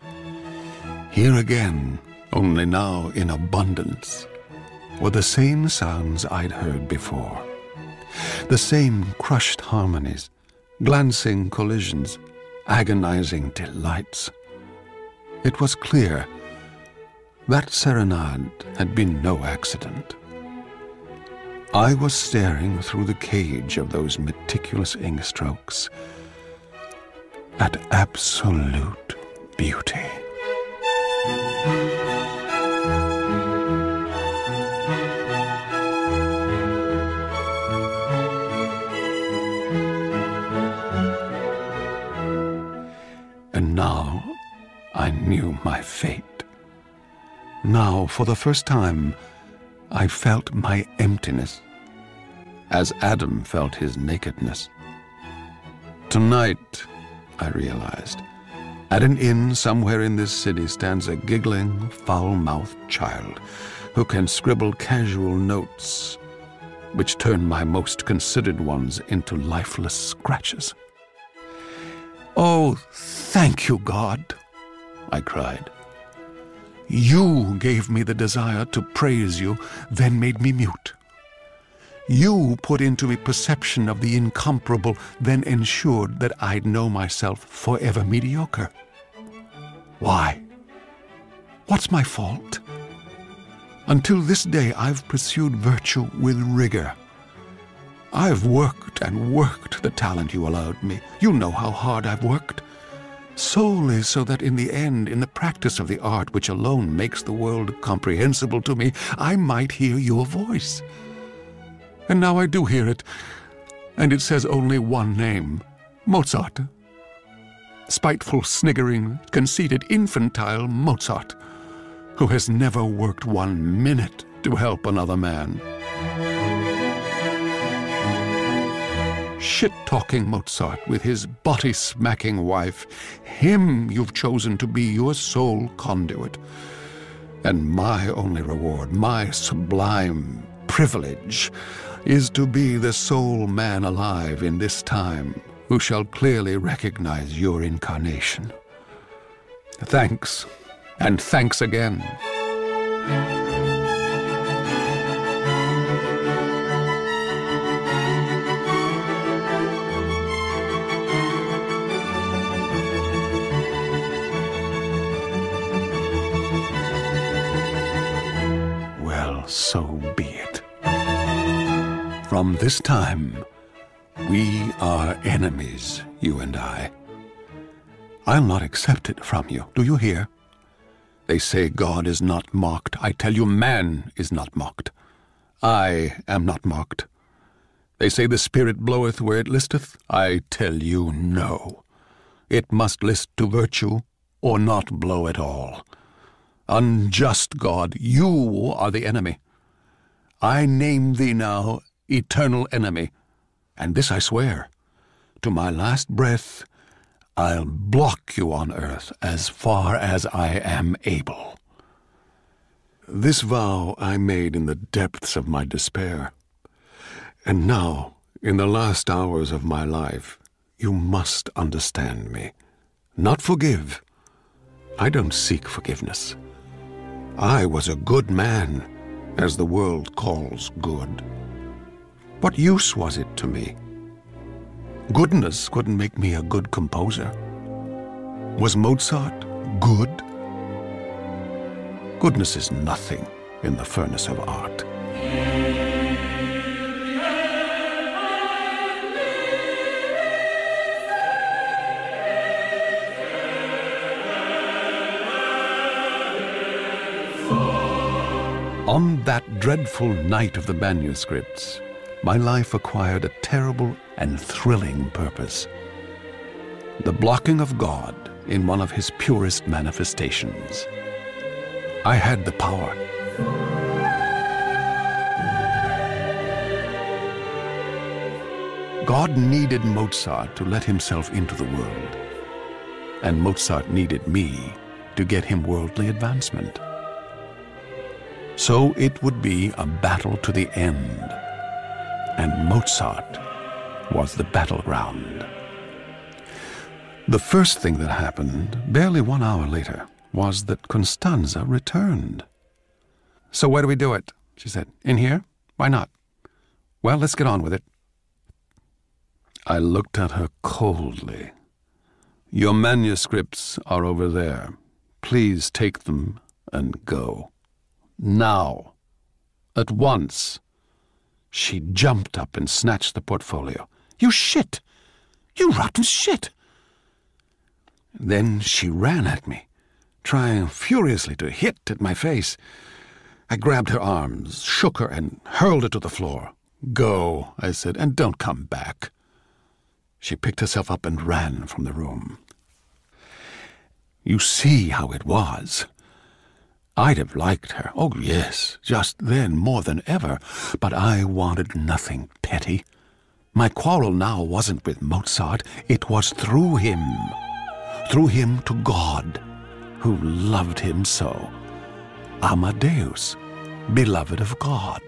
Here again, only now in abundance, were the same sounds I'd heard before. The same crushed harmonies, glancing collisions, agonizing delights. It was clear that serenade had been no accident. I was staring through the cage of those meticulous ink strokes at absolute beauty. And now I knew my fate. Now, for the first time, I felt my emptiness, as Adam felt his nakedness. Tonight, I realized, at an inn somewhere in this city stands a giggling, foul-mouthed child who can scribble casual notes which turn my most considered ones into lifeless scratches. "Oh, thank you, God," I cried. You gave me the desire to praise you, then made me mute. You put into me perception of the incomparable, then ensured that I'd know myself forever mediocre. Why? What's my fault? Until this day, I've pursued virtue with rigor. I've worked and worked the talent you allowed me. You know how hard I've worked. Solely so that in the end, in the practice of the art which alone makes the world comprehensible to me, I might hear your voice. And now I do hear it, and it says only one name, Mozart. Spiteful, sniggering, conceited, infantile Mozart, who has never worked 1 minute to help another man. Shit-talking Mozart with his body-smacking wife, him you've chosen to be your sole conduit. And my only reward, my sublime privilege, is to be the sole man alive in this time who shall clearly recognize your incarnation. Thanks, and thanks again. Well, so be it. From this time, we are enemies, you and I. I'll not accept it from you, do you hear? They say God is not mocked. I tell you, man is not mocked. I am not mocked. They say the Spirit bloweth where it listeth. I tell you, no. It must list to virtue, or not blow at all. Unjust God, you are the enemy. I name thee now eternal enemy, and this I swear, to my last breath, I'll block you on earth as far as I am able. This vow I made in the depths of my despair, and now, in the last hours of my life, you must understand me. Not forgive. I don't seek forgiveness. I was a good man, as the world calls good. What use was it to me? Goodness couldn't make me a good composer. Was Mozart good? Goodness is nothing in the furnace of art. On that dreadful night of the manuscripts, my life acquired a terrible and thrilling purpose. The blocking of God in one of his purest manifestations. I had the power. God needed Mozart to let himself into the world, and Mozart needed me to get him worldly advancement. So it would be a battle to the end, and Mozart was the battleground. The first thing that happened, barely 1 hour later, was that Constanza returned. "So where do we do it?" she said. "In here? Why not?" "Well, let's get on with it." I looked at her coldly. "Your manuscripts are over there. Please take them and go. Now. At once." She jumped up and snatched the portfolio. "You shit! You rotten shit!" Then she ran at me, trying furiously to hit at my face. I grabbed her arms, shook her, and hurled her to the floor. "Go," I said, "and don't come back." She picked herself up and ran from the room. You see how it was. I'd have liked her, oh yes, just then more than ever, but I wanted nothing petty. My quarrel now wasn't with Mozart, it was through him to God, who loved him so. Amadeus, beloved of God.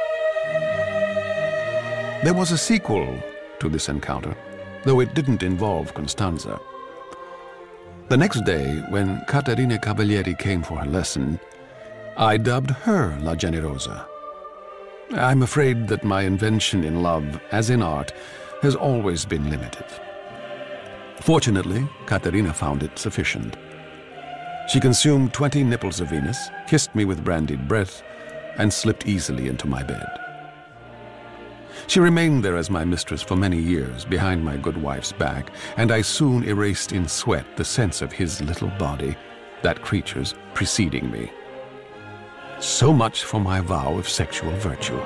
There was a sequel to this encounter, though it didn't involve Constanza. The next day, when Caterina Cavalieri came for her lesson, I dubbed her La Generosa. I'm afraid that my invention in love, as in art, has always been limited. Fortunately, Caterina found it sufficient. She consumed 20 nipples of Venus, kissed me with brandied breath, and slipped easily into my bed. She remained there as my mistress for many years, behind my good wife's back, and I soon erased in sweat the sense of his little body, that creature's, preceding me. So much for my vow of sexual virtue.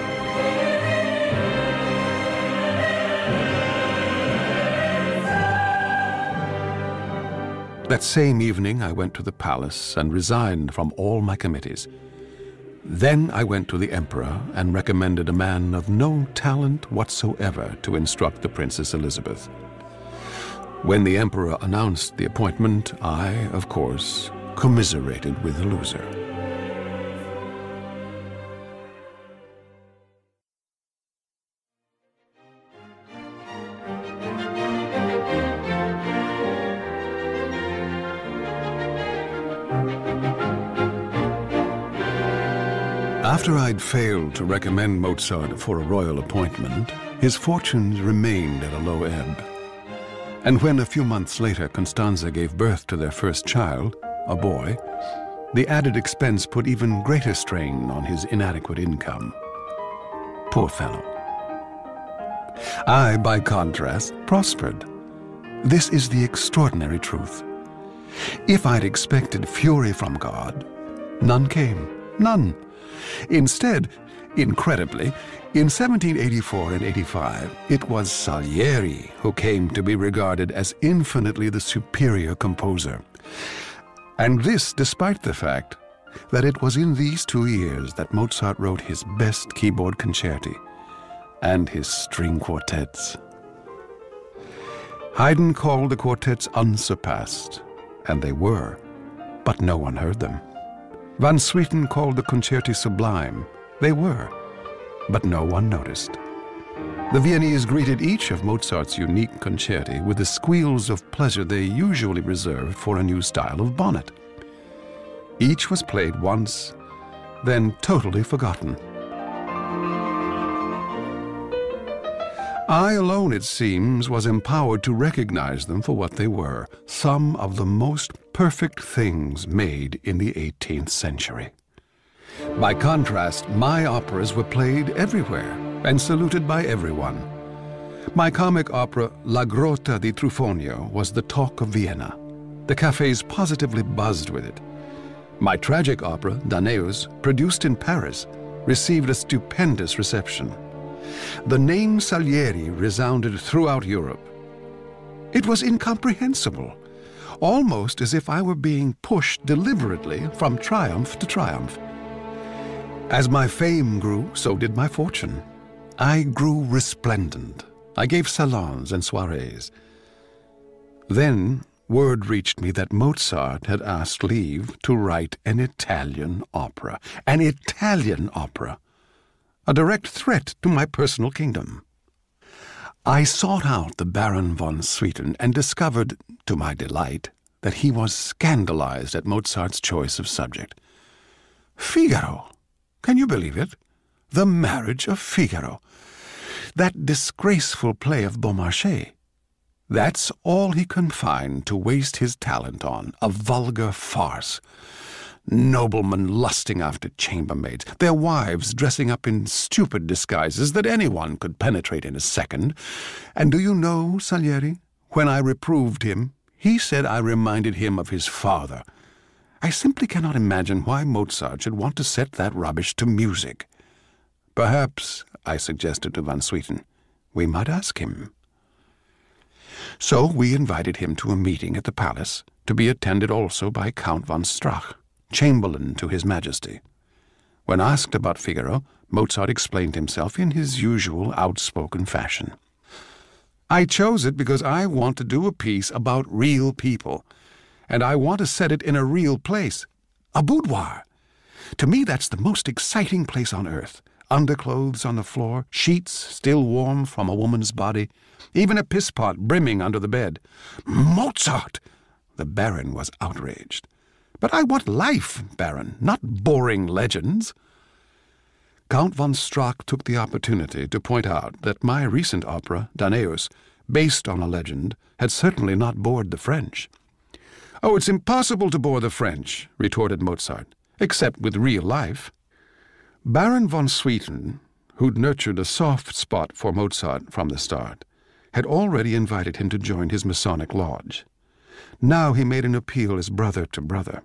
That same evening I went to the palace and resigned from all my committees. Then I went to the emperor and recommended a man of no talent whatsoever to instruct the Princess Elizabeth. When the emperor announced the appointment, I, of course, commiserated with the loser. After I'd failed to recommend Mozart for a royal appointment, his fortunes remained at a low ebb. And when a few months later Constanza gave birth to their first child, a boy, the added expense put even greater strain on his inadequate income. Poor fellow. I, by contrast, prospered. This is the extraordinary truth. If I'd expected fury from God, none came, none. Instead, incredibly, in 1784 and 85, it was Salieri who came to be regarded as infinitely the superior composer. And this despite the fact that it was in these 2 years that Mozart wrote his best keyboard concerti and his string quartets. Haydn called the quartets unsurpassed, and they were, but no one heard them. Van Swieten called the concerti sublime. They were, but no one noticed. The Viennese greeted each of Mozart's unique concerti with the squeals of pleasure they usually reserved for a new style of bonnet. Each was played once, then totally forgotten. I alone, it seems, was empowered to recognize them for what they were, some of the most perfect things made in the 18th century. By contrast, my operas were played everywhere and saluted by everyone. My comic opera, La Grotta di Trufonio, was the talk of Vienna. The cafes positively buzzed with it. My tragic opera, Danaeus, produced in Paris, received a stupendous reception. The name Salieri resounded throughout Europe. It was incomprehensible, almost as if I were being pushed deliberately from triumph to triumph. As my fame grew, so did my fortune. I grew resplendent. I gave salons and soirees. Then word reached me that Mozart had asked leave to write an Italian opera. An Italian opera! A direct threat to my personal kingdom. I sought out the Baron von Swieten and discovered, to my delight, that he was scandalized at Mozart's choice of subject. Figaro! Can you believe it? The Marriage of Figaro. That disgraceful play of Beaumarchais. That's all he confined to waste his talent on, a vulgar farce. Noblemen lusting after chambermaids, their wives dressing up in stupid disguises that anyone could penetrate in a second. And do you know, Salieri, when I reproved him, he said I reminded him of his father. I simply cannot imagine why Mozart should want to set that rubbish to music. Perhaps, I suggested to Van Swieten, we might ask him. So we invited him to a meeting at the palace, to be attended also by Count von Strach, Chamberlain to His Majesty. When asked about Figaro, Mozart explained himself in his usual outspoken fashion. I chose it because I want to do a piece about real people, and I want to set it in a real place, a boudoir. To me, that's the most exciting place on earth. Underclothes on the floor, sheets still warm from a woman's body, even a piss pot brimming under the bed. Mozart! The Baron was outraged. "But I want life, Baron, not boring legends." Count von Strack took the opportunity to point out that my recent opera, Danaeus, based on a legend, had certainly not bored the French. "Oh, it's impossible to bore the French," retorted Mozart, "except with real life." Baron von Swieten, who'd nurtured a soft spot for Mozart from the start, had already invited him to join his Masonic lodge. Now he made an appeal as brother to brother.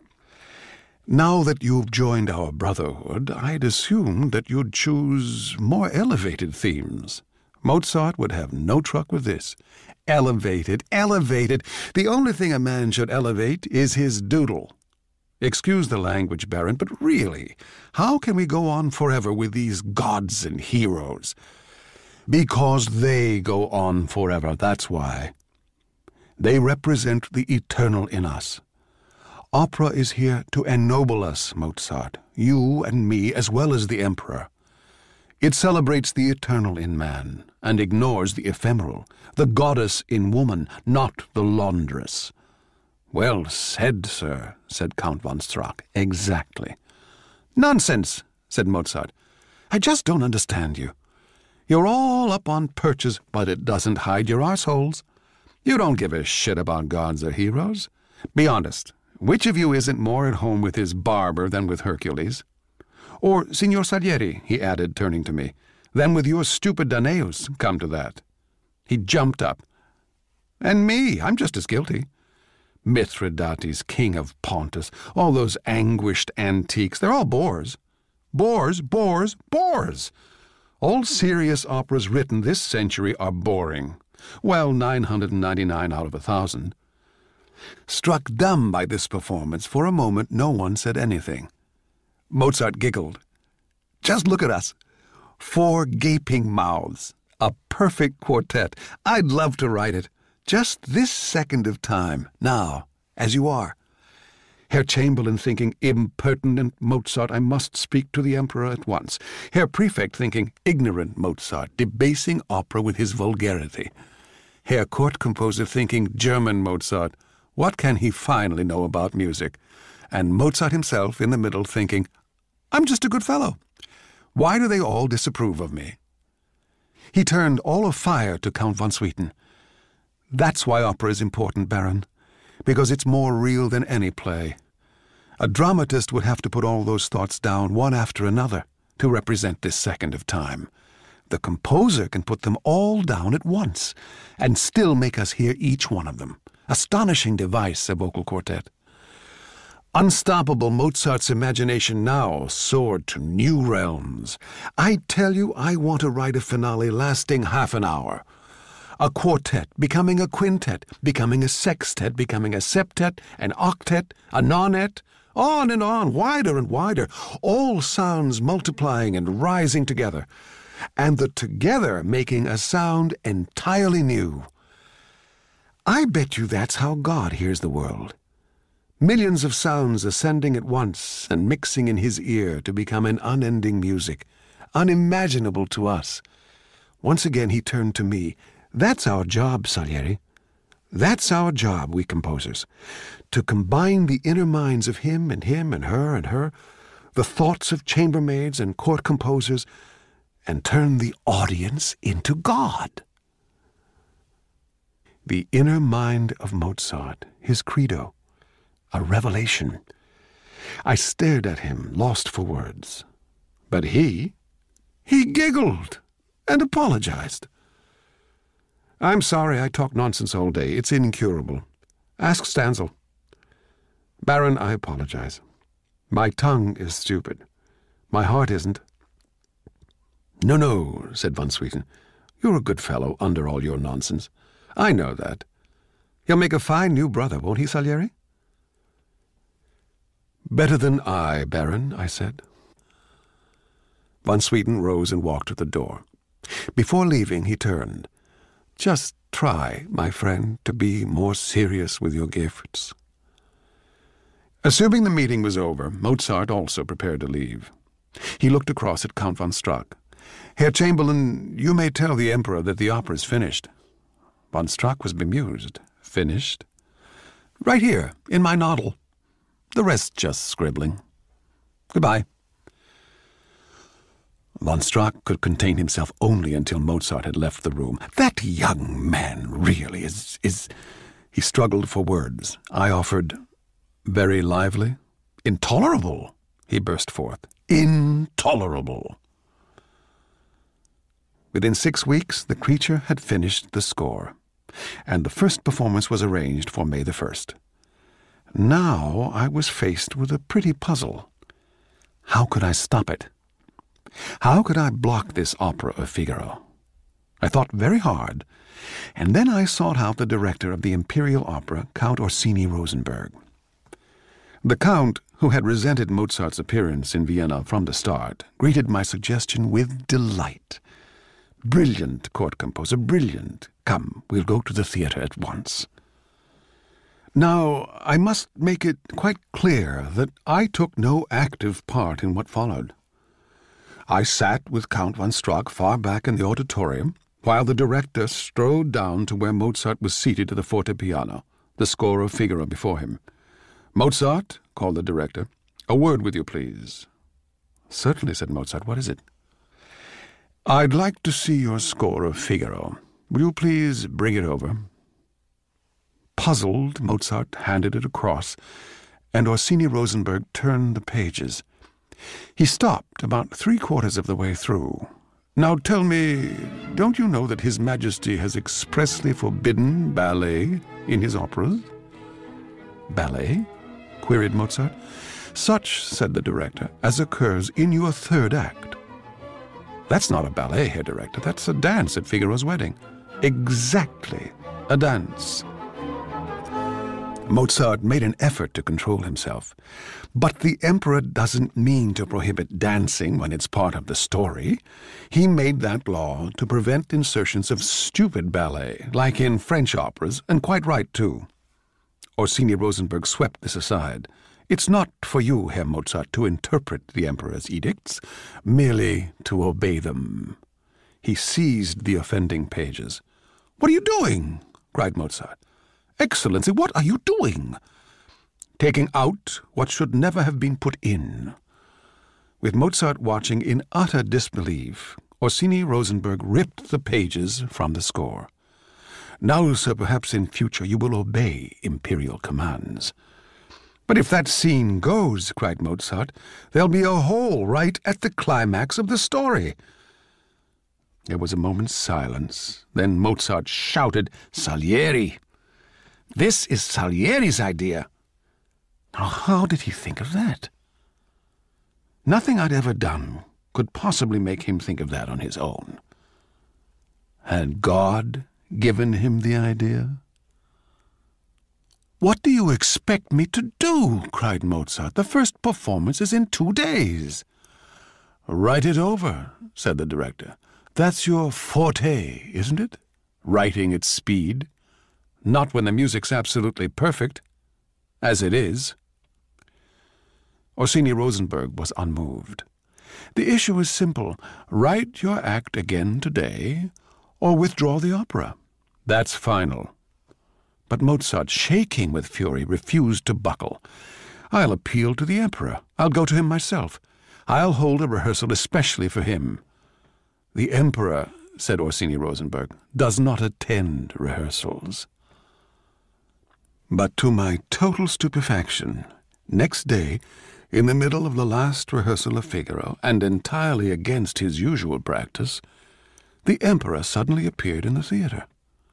"Now that you've joined our brotherhood, I'd assumed that you'd choose more elevated themes. Mozart would have no truck with this." "Elevated, elevated! The only thing a man should elevate is his doodle." "Excuse the language, Baron, but really, how can we go on forever with these gods and heroes?" "Because they go on forever, that's why. They represent the eternal in us. Opera is here to ennoble us, Mozart, you and me, as well as the Emperor. It celebrates the eternal in man and ignores the ephemeral, the goddess in woman, not the laundress." "Well said, sir," said Count von Strack. "Exactly." "Nonsense," said Mozart. "I just don't understand you. You're all up on perches, but it doesn't hide your arseholes. You don't give a shit about gods or heroes. Be honest. Which of you isn't more at home with his barber than with Hercules? Or, Signor Salieri," he added, turning to me, "than with your stupid Danaeus, come to that." He jumped up. "And me, I'm just as guilty. Mithridates, king of Pontus, all those anguished antiques, they're all bores. Bores, bores, bores! All serious operas written this century are boring. Well, 999 out of 1,000. Struck dumb by this performance, for a moment no one said anything. Mozart giggled. "Just look at us. 4 gaping mouths. A perfect quartet. I'd love to write it. Just this second of time, now, as you are. Herr Chamberlain thinking, 'Impertinent Mozart, I must speak to the Emperor at once.' Herr Prefect thinking, 'Ignorant Mozart, debasing opera with his vulgarity.' Herr Court Composer thinking, 'German Mozart, what can he finally know about music?' And Mozart himself in the middle thinking, 'I'm just a good fellow. Why do they all disapprove of me?'" He turned all afire to Count von Swieten. "That's why opera is important, Baron, because it's more real than any play. A dramatist would have to put all those thoughts down one after another to represent this second of time. The composer can put them all down at once and still make us hear each one of them. Astonishing device, a vocal quartet. Unstoppable Mozart's imagination now soared to new realms. I tell you, I want to write a finale lasting half an hour. A quartet becoming a quintet, becoming a sextet, becoming a septet, an octet, a nonet, on and on, wider and wider, all sounds multiplying and rising together, and the together making a sound entirely new. I bet you that's how God hears the world. Millions of sounds ascending at once and mixing in his ear to become an unending music, unimaginable to us. Once again he turned to me. "That's our job, Salieri. That's our job, we composers, to combine the inner minds of him and her, the thoughts of chambermaids and court composers, and turn the audience into God." The inner mind of Mozart, his credo, a revelation. I stared at him, lost for words. But he giggled and apologized. "I'm sorry I talk nonsense all day. It's incurable. Ask Stanzel." "Baron, I apologize. My tongue is stupid. My heart isn't." No, said von Swieten. "You're a good fellow under all your nonsense. I know that. He'll make a fine new brother, won't he, Salieri?" "Better than I, Baron," I said. Von Swieten rose and walked to the door. Before leaving, he turned. "Just try, my friend, to be more serious with your gifts." Assuming the meeting was over, Mozart also prepared to leave. He looked across at Count von Strack. "Herr Chamberlain, you may tell the Emperor that the opera's finished." Von Strack was bemused. "Finished?" Right here, in my noddle. The rest just scribbling. Goodbye. Von Strack could contain himself only until Mozart had left the room. That young man really is... He struggled for words. I offered, very lively. Intolerable, he burst forth. Intolerable. Within 6 weeks, the creature had finished the score, and the first performance was arranged for May the 1st. Now I was faced with a pretty puzzle. How could I stop it? How could I block this opera of Figaro? I thought very hard, and then I sought out the director of the Imperial Opera, Count Orsini Rosenberg. The Count, who had resented Mozart's appearance in Vienna from the start, greeted my suggestion with delight. Brilliant, court composer, brilliant. Come, we'll go to the theatre at once. Now, I must make it quite clear that I took no active part in what followed. I sat with Count von Strack far back in the auditorium, while the director strode down to where Mozart was seated at the fortepiano, the score of Figaro before him. "Mozart," called the director, "a word with you, please." "Certainly," said Mozart. "What is it?" "I'd like to see your score of Figaro. Will you please bring it over?" Puzzled, Mozart handed it across, and Orsini Rosenberg turned the pages. He stopped about 3/4 of the way through. "Now tell me, don't you know that His Majesty has expressly forbidden ballet in his operas?" "Ballet?" queried Mozart. "Such," said the director, "as occurs in your third act." "That's not a ballet, Herr Director. That's a dance at Figaro's wedding." "Exactly, a dance." Mozart made an effort to control himself. "But the Emperor doesn't mean to prohibit dancing when it's part of the story. He made that law to prevent insertions of stupid ballet, like in French operas, and quite right, too." Orsini Rosenberg swept this aside. "It's not for you, Herr Mozart, to interpret the Emperor's edicts, merely to obey them." He seized the offending pages. "What are you doing?" cried Mozart. "Excellency, what are you doing?" "Taking out what should never have been put in." With Mozart watching in utter disbelief, Orsini Rosenberg ripped the pages from the score. "Now, sir, perhaps in future you will obey imperial commands." "But if that scene goes," cried Mozart, "there'll be a hole right at the climax of the story." There was a moment's silence. Then Mozart shouted, "Salieri! This is Salieri's idea." Now, how did he think of that? Nothing I'd ever done could possibly make him think of that on his own. Had God given him the idea? "What do you expect me to do?" cried Mozart. "The first performance is in 2 days." "Write it over," said the director. "That's your forte, isn't it? Writing at speed. Not when the music's absolutely perfect, as it is." Orsini Rosenberg was unmoved. "The issue is simple. Write your act again today, or withdraw the opera. That's final." But Mozart, shaking with fury, refused to buckle. "I'll appeal to the Emperor. I'll go to him myself. I'll hold a rehearsal especially for him." "The Emperor," said Orsini Rosenberg, "does not attend rehearsals." But to my total stupefaction, next day, in the middle of the last rehearsal of Figaro, and entirely against his usual practice, the Emperor suddenly appeared in the theatre.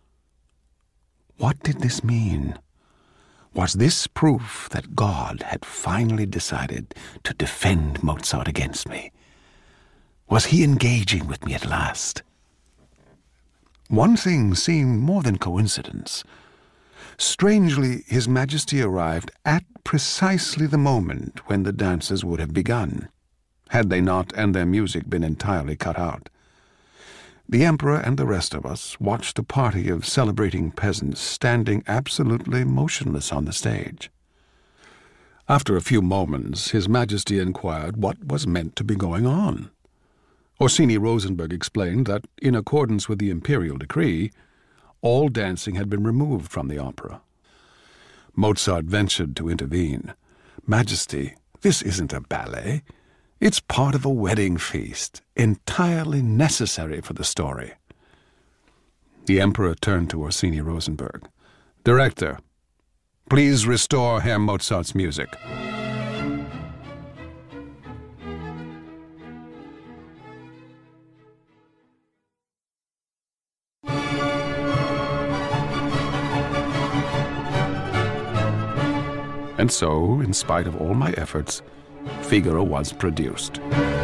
What did this mean? Was this proof that God had finally decided to defend Mozart against me? Was he engaging with me at last? One thing seemed more than coincidence. Strangely, His Majesty arrived at precisely the moment when the dances would have begun, had they not and their music been entirely cut out. The Emperor and the rest of us watched a party of celebrating peasants standing absolutely motionless on the stage. After a few moments, His Majesty inquired what was meant to be going on. Orsini Rosenberg explained that, in accordance with the imperial decree, all dancing had been removed from the opera. Mozart ventured to intervene. "Majesty, this isn't a ballet. It's part of a wedding feast, entirely necessary for the story." The Emperor turned to Orsini Rosenberg. "Director, please restore Herr Mozart's music." And so, in spite of all my efforts, Figaro was produced.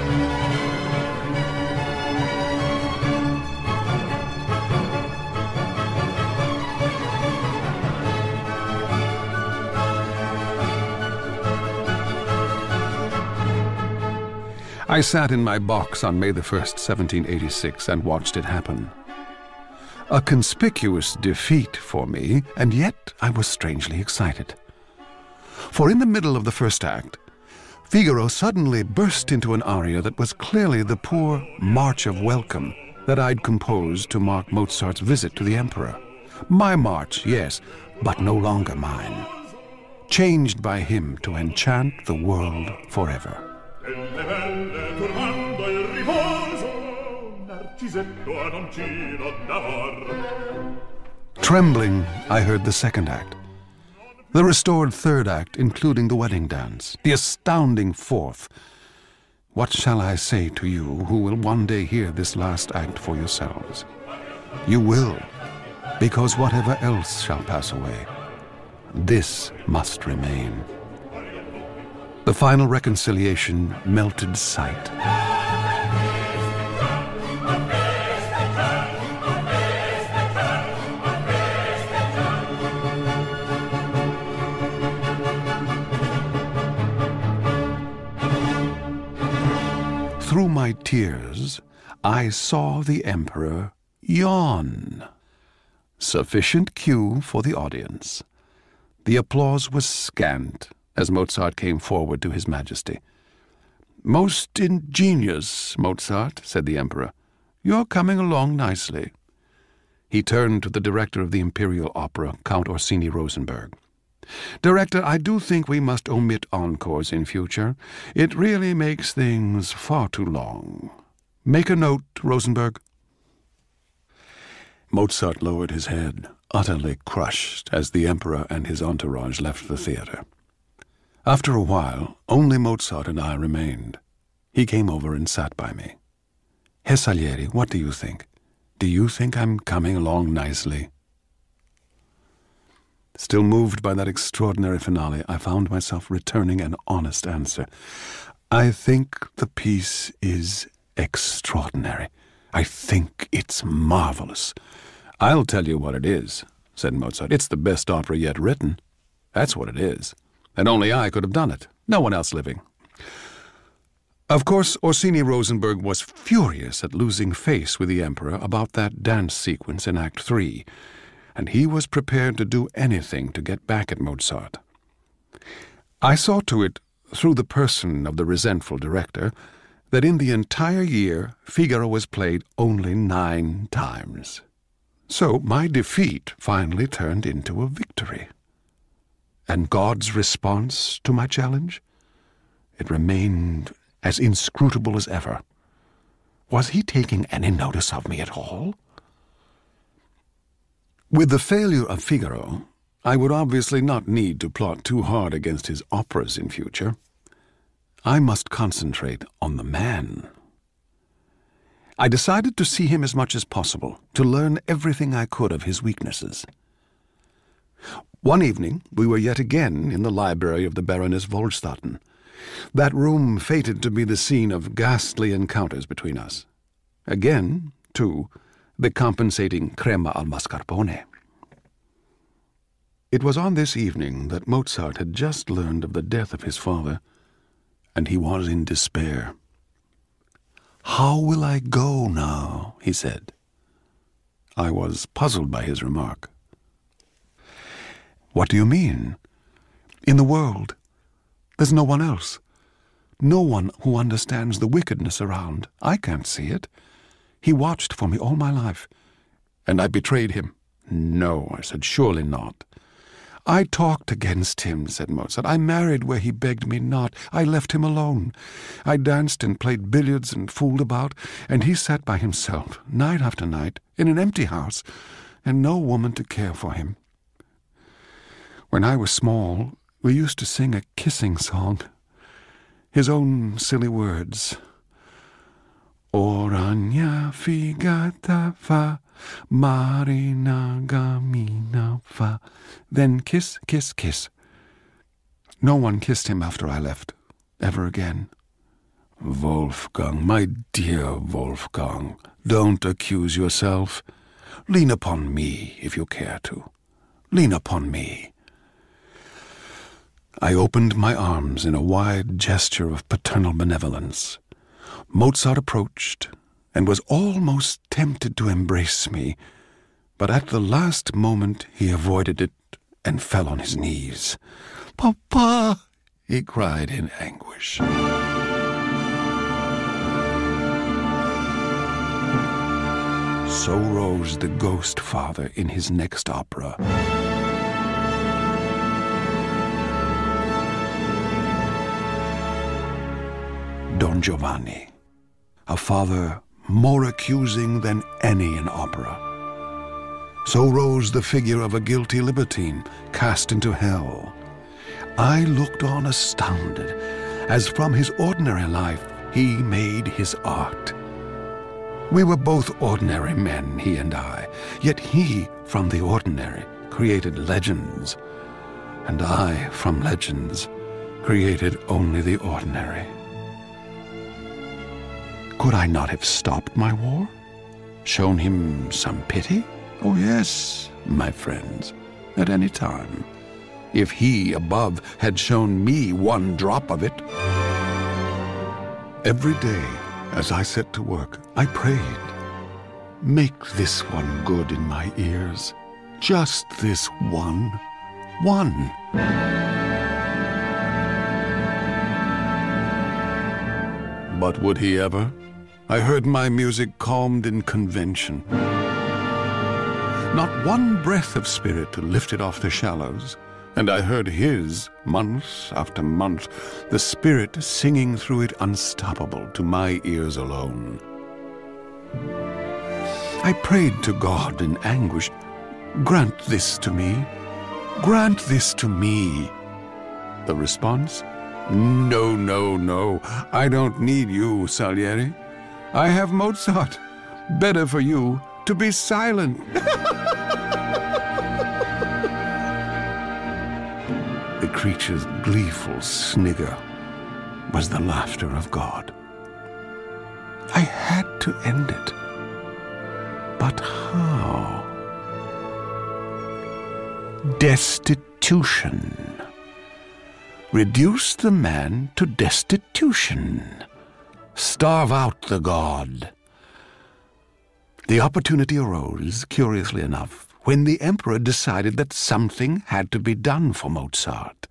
I sat in my box on May the 1st, 1786, and watched it happen. A conspicuous defeat for me, and yet I was strangely excited. For in the middle of the first act, Figaro suddenly burst into an aria that was clearly the poor march of welcome that I'd composed to mark Mozart's visit to the Emperor. My march, yes, but no longer mine. Changed by him to enchant the world forever. Trembling, I heard the second act. The restored third act, including the wedding dance, the astounding fourth. What shall I say to you who will one day hear this last act for yourselves? You will, because whatever else shall pass away, this must remain. The final reconciliation melted sight. Through my tears, I saw the Emperor yawn. Sufficient cue for the audience. The applause was scant as Mozart came forward to His Majesty. "Most ingenious, Mozart," said the Emperor. "You're coming along nicely." He turned to the director of the Imperial Opera, Count Orsini Rosenberg. "Director, I do think we must omit encores in future. It really makes things far too long. Make a note, Rosenberg." Mozart lowered his head, utterly crushed, as the Emperor and his entourage left the theater. After a while, only Mozart and I remained. He came over and sat by me. "Herr Salieri, what do you think? Do you think I'm coming along nicely?" Still moved by that extraordinary finale, I found myself returning an honest answer. "I think the piece is extraordinary. I think it's marvelous." "I'll tell you what it is," said Mozart. "It's the best opera yet written. That's what it is. And only I could have done it. No one else living." Of course, Orsini Rosenberg was furious at losing face with the Emperor about that dance sequence in Act 3, and he was prepared to do anything to get back at Mozart. I saw to it, through the person of the resentful director, that in the entire year Figaro was played only 9 times. So my defeat finally turned into a victory. And God's response to my challenge? It remained as inscrutable as ever. Was he taking any notice of me at all? With the failure of Figaro, I would obviously not need to plot too hard against his operas in future. I must concentrate on the man. I decided to see him as much as possible, to learn everything I could of his weaknesses. One evening, we were yet again in the library of the Baroness Wohlstatten, that room fated to be the scene of ghastly encounters between us. Again, too, the compensating crema al mascarpone. It was on this evening that Mozart had just learned of the death of his father, and he was in despair. "How will I go now?" he said. I was puzzled by his remark. "What do you mean? In the world, there's no one else. No one who understands the wickedness around. I can't see it. He watched for me all my life, and I betrayed him." "No," I said, "surely not. "I talked against him," said Mozart. "I married where he begged me not. I left him alone. I danced and played billiards and fooled about, and he sat by himself, night after night, in an empty house, and no woman to care for him. When I was small, we used to sing a kissing song. His own silly words. Orania figata fa, marina gamina fa. Then kiss, kiss, kiss. No one kissed him after I left, ever again." "Wolfgang, my dear Wolfgang, don't accuse yourself. Lean upon me if you care to. Lean upon me." I opened my arms in a wide gesture of paternal benevolence. Mozart approached and was almost tempted to embrace me, but at the last moment he avoided it and fell on his knees. "Papa!" he cried in anguish. So rose the ghost father in his next opera. Don Giovanni, a father more accusing than any in opera. So rose the figure of a guilty libertine cast into hell. I looked on astounded, as from his ordinary life he made his art. We were both ordinary men, he and I, yet he, from the ordinary, created legends, and I, from legends, created only the ordinary. Could I not have stopped my war? Shown him some pity? Oh yes, my friends, at any time. If he above had shown me one drop of it. Every day, as I set to work, I prayed, "Make this one good in my ears. Just this one. One." But would he ever? I heard my music calmed in convention. Not one breath of spirit to lift it off the shallows, and I heard his, month after month, the spirit singing through it unstoppable to my ears alone. I prayed to God in anguish, "Grant this to me. Grant this to me." The response? "No, no, no. I don't need you, Salieri. I have Mozart. Better for you to be silent." The creature's gleeful snigger was the laughter of God. I had to end it. But how? Destitution. Reduce the man to destitution. Starve out the god. The opportunity arose, curiously enough, when the emperor decided that something had to be done for Mozart.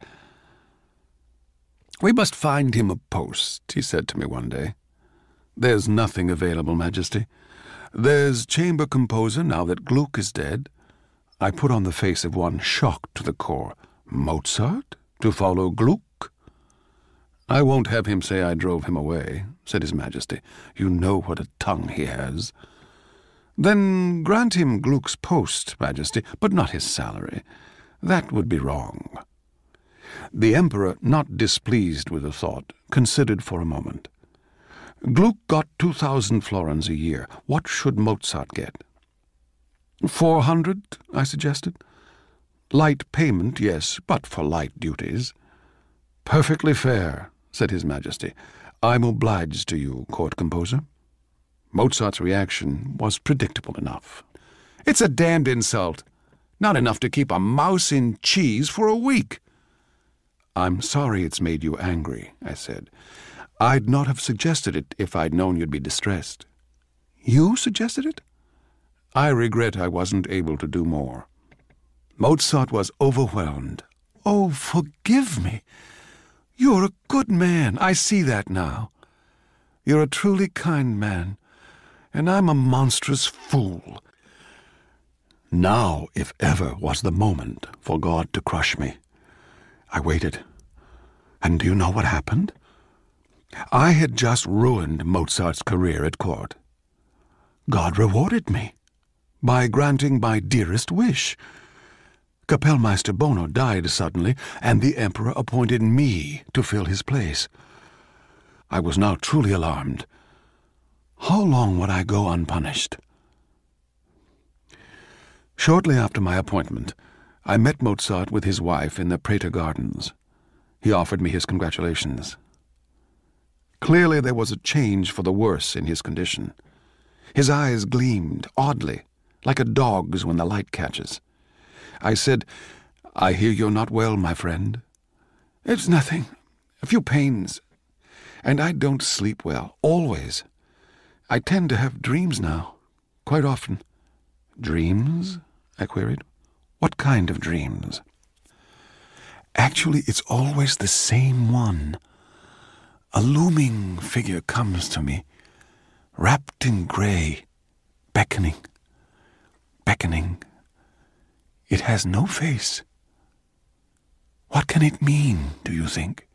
"We must find him a post," he said to me one day. "There's nothing available, Majesty. There's chamber composer now that Gluck is dead." I put on the face of one shocked to the core. "Mozart? To follow Gluck?" "I won't have him say I drove him away," said His Majesty. "You know what a tongue he has." "Then grant him Gluck's post, Majesty, but not his salary. That would be wrong." The emperor, not displeased with the thought, considered for a moment. Gluck got 2,000 florins a year. What should Mozart get? 400, I suggested. Light payment, yes, but for light duties. "Perfectly fair," said His Majesty. "I'm obliged to you, court composer." Mozart's reaction was predictable enough. "It's a damned insult. Not enough to keep a mouse in cheese for a week." "I'm sorry it's made you angry," I said. "I'd not have suggested it if I'd known you'd be distressed." "You suggested it?" "I regret I wasn't able to do more." Mozart was overwhelmed. "Oh, forgive me. You're a good man. I see that now. You're a truly kind man, and I'm a monstrous fool." Now, if ever, was the moment for God to crush me. I waited. And do you know what happened? I had just ruined Mozart's career at court. God rewarded me by granting my dearest wish. Kapellmeister Bono died suddenly, and the emperor appointed me to fill his place. I was now truly alarmed. How long would I go unpunished? Shortly after my appointment, I met Mozart with his wife in the Prater Gardens. He offered me his congratulations. Clearly there was a change for the worse in his condition. His eyes gleamed oddly, like a dog's when the light catches. I said, "I hear you're not well, my friend." "It's nothing. A few pains. And I don't sleep well, always. I tend to have dreams now, quite often." "Dreams?" I queried. "What kind of dreams?" "Actually, it's always the same one. A looming figure comes to me, wrapped in gray, beckoning, beckoning. It has no face. What can it mean, do you think?"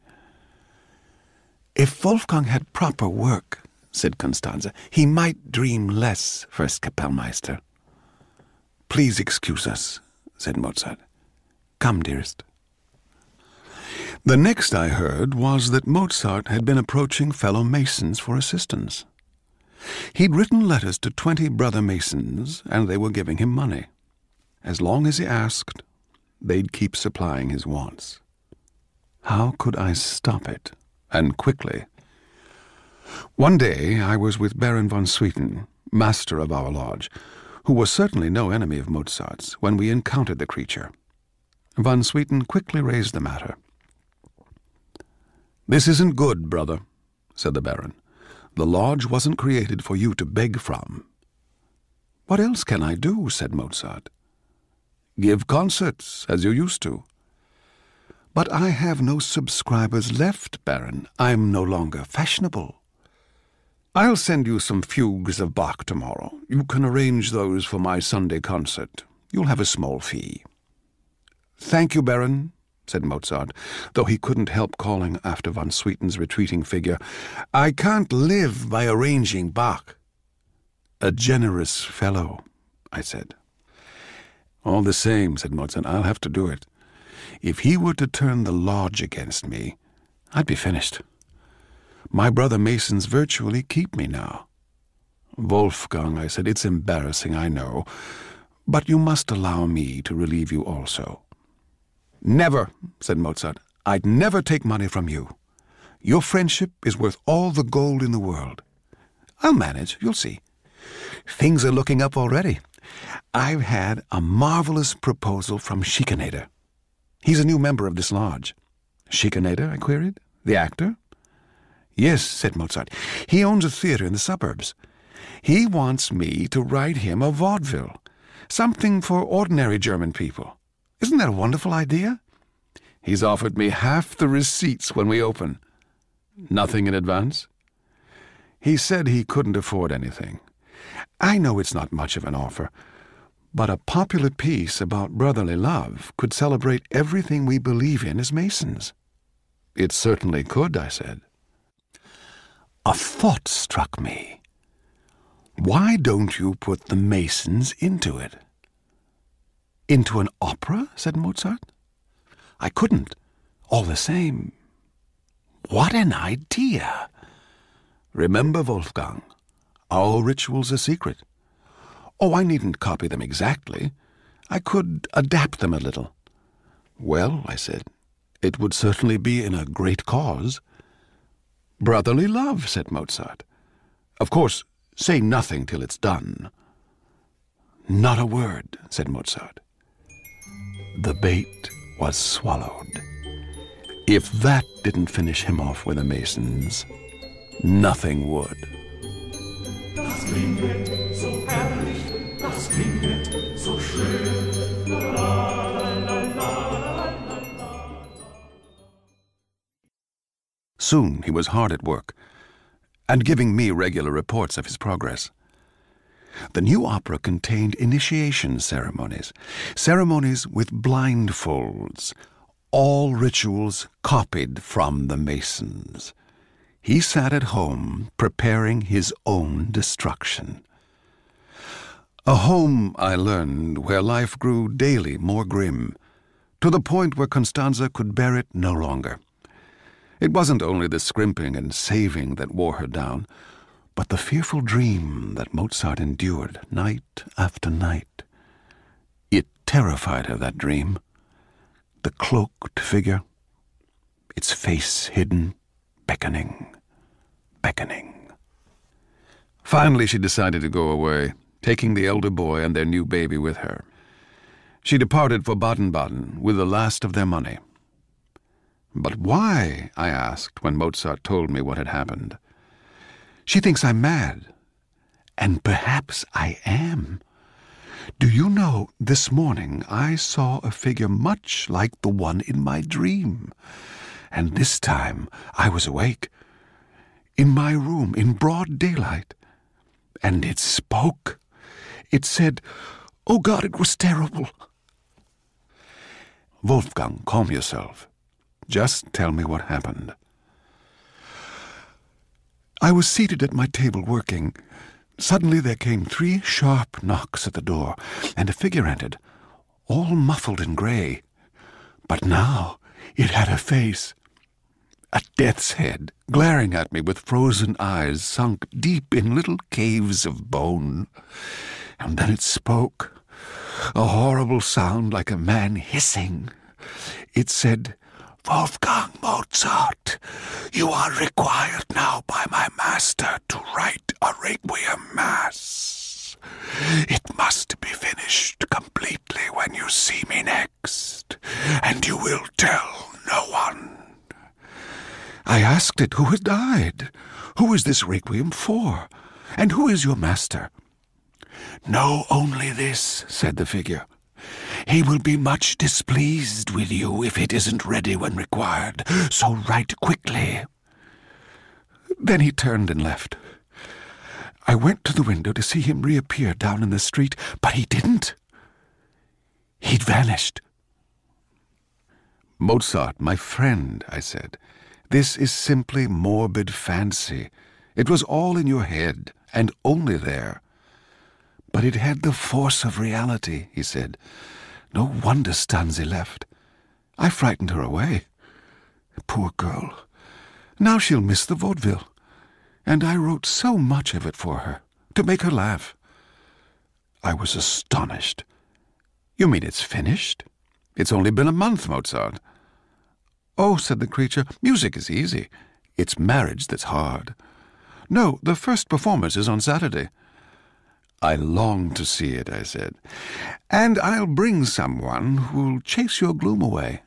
"If Wolfgang had proper work," said Constanze, "he might dream less, First Kapellmeister." "Please excuse us," said Mozart. "Come, dearest." The next I heard was that Mozart had been approaching fellow Masons for assistance. He'd written letters to 20 brother Masons, and they were giving him money. As long as he asked, they'd keep supplying his wants. How could I stop it, and quickly? One day I was with Baron von Swieten, master of our lodge, who was certainly no enemy of Mozart's, when we encountered the creature. Von Swieten quickly raised the matter. "This isn't good, brother," said the Baron. "The lodge wasn't created for you to beg from." "What else can I do?" said Mozart. "Give concerts, as you used to." "But I have no subscribers left, Baron. I'm no longer fashionable." "I'll send you some fugues of Bach tomorrow. You can arrange those for my Sunday concert. You'll have a small fee." "Thank you, Baron," said Mozart, though he couldn't help calling after von Swieten's retreating figure, "I can't live by arranging Bach." "A generous fellow," I said. "All the same," said Mozart, "I'll have to do it. If he were to turn the lodge against me, I'd be finished. My brother Masons virtually keep me now." "Wolfgang," I said, "it's embarrassing, I know, but you must allow me to relieve you also." "Never," said Mozart. "I'd never take money from you. Your friendship is worth all the gold in the world. I'll manage, you'll see. Things are looking up already. I've had a marvelous proposal from Schikaneder. He's a new member of this lodge." "Schikaneder?" I queried. "The actor?" "Yes," said Mozart. "He owns a theater in the suburbs. He wants me to write him a vaudeville, something for ordinary German people. Isn't that a wonderful idea? He's offered me half the receipts when we open." "Nothing in advance?" "He said he couldn't afford anything. I know it's not much of an offer, but a popular piece about brotherly love could celebrate everything we believe in as Masons." "It certainly could," I said. A thought struck me. "Why don't you put the Masons into it?" "Into an opera?" said Mozart. "I couldn't. All the same. What an idea! Remember, Wolfgang, our rituals are secret. Oh, I needn't copy them exactly. I could adapt them a little." "Well," I said, "it would certainly be in a great cause." "Brotherly love," said Mozart. "Of course, say nothing till it's done." "Not a word," said Mozart. The bait was swallowed. If that didn't finish him off with the Masons, nothing would. Das klingt so herrlich, das klingt so schön. La, la, la, la, la, la. Soon he was hard at work, and giving me regular reports of his progress. The new opera contained initiation ceremonies, ceremonies with blindfolds, all rituals copied from the Masons. He sat at home preparing his own destruction. A home, I learned, where life grew daily more grim, to the point where Constanza could bear it no longer. It wasn't only the scrimping and saving that wore her down, but the fearful dream that Mozart endured night after night. It terrified her, that dream. The cloaked figure, its face hidden, beckoning, beckoning. Finally, she decided to go away, taking the elder boy and their new baby with her. She departed for Baden-Baden with the last of their money. "But why?" I asked when Mozart told me what had happened. "She thinks I'm mad. And perhaps I am. Do you know, this morning I saw a figure much like the one in my dream. And this time I was awake, in my room, in broad daylight. And it spoke. It said, oh God, it was terrible." "Wolfgang, calm yourself. Just tell me what happened." "I was seated at my table working. Suddenly there came 3 sharp knocks at the door, and a figure entered, all muffled in grey. But now it had a face, a death's head, glaring at me with frozen eyes sunk deep in little caves of bone. And then it spoke, a horrible sound like a man hissing. It said, 'Wolfgang Mozart, you are required now by my master to write a Requiem Mass. It must be finished completely when you see me next, and you will tell no one.' I asked it who had died. Who is this Requiem for? And who is your master? 'Know only this,' said the figure. 'He will be much displeased with you if it isn't ready when required, so write quickly.' Then he turned and left. I went to the window to see him reappear down in the street, but he didn't. He'd vanished." "Mozart, my friend," I said, "this is simply morbid fancy. It was all in your head, and only there." "But it had the force of reality," he said. "No wonder Stanzi left. I frightened her away. Poor girl. Now she'll miss the vaudeville. And I wrote so much of it for her, to make her laugh." I was astonished. "You mean it's finished? It's only been a month, Mozart." "Oh," said the creature, "music is easy. It's marriage that's hard. No, the first performance is on Saturday." "I long to see it," I said. "And I'll bring someone who'll chase your gloom away."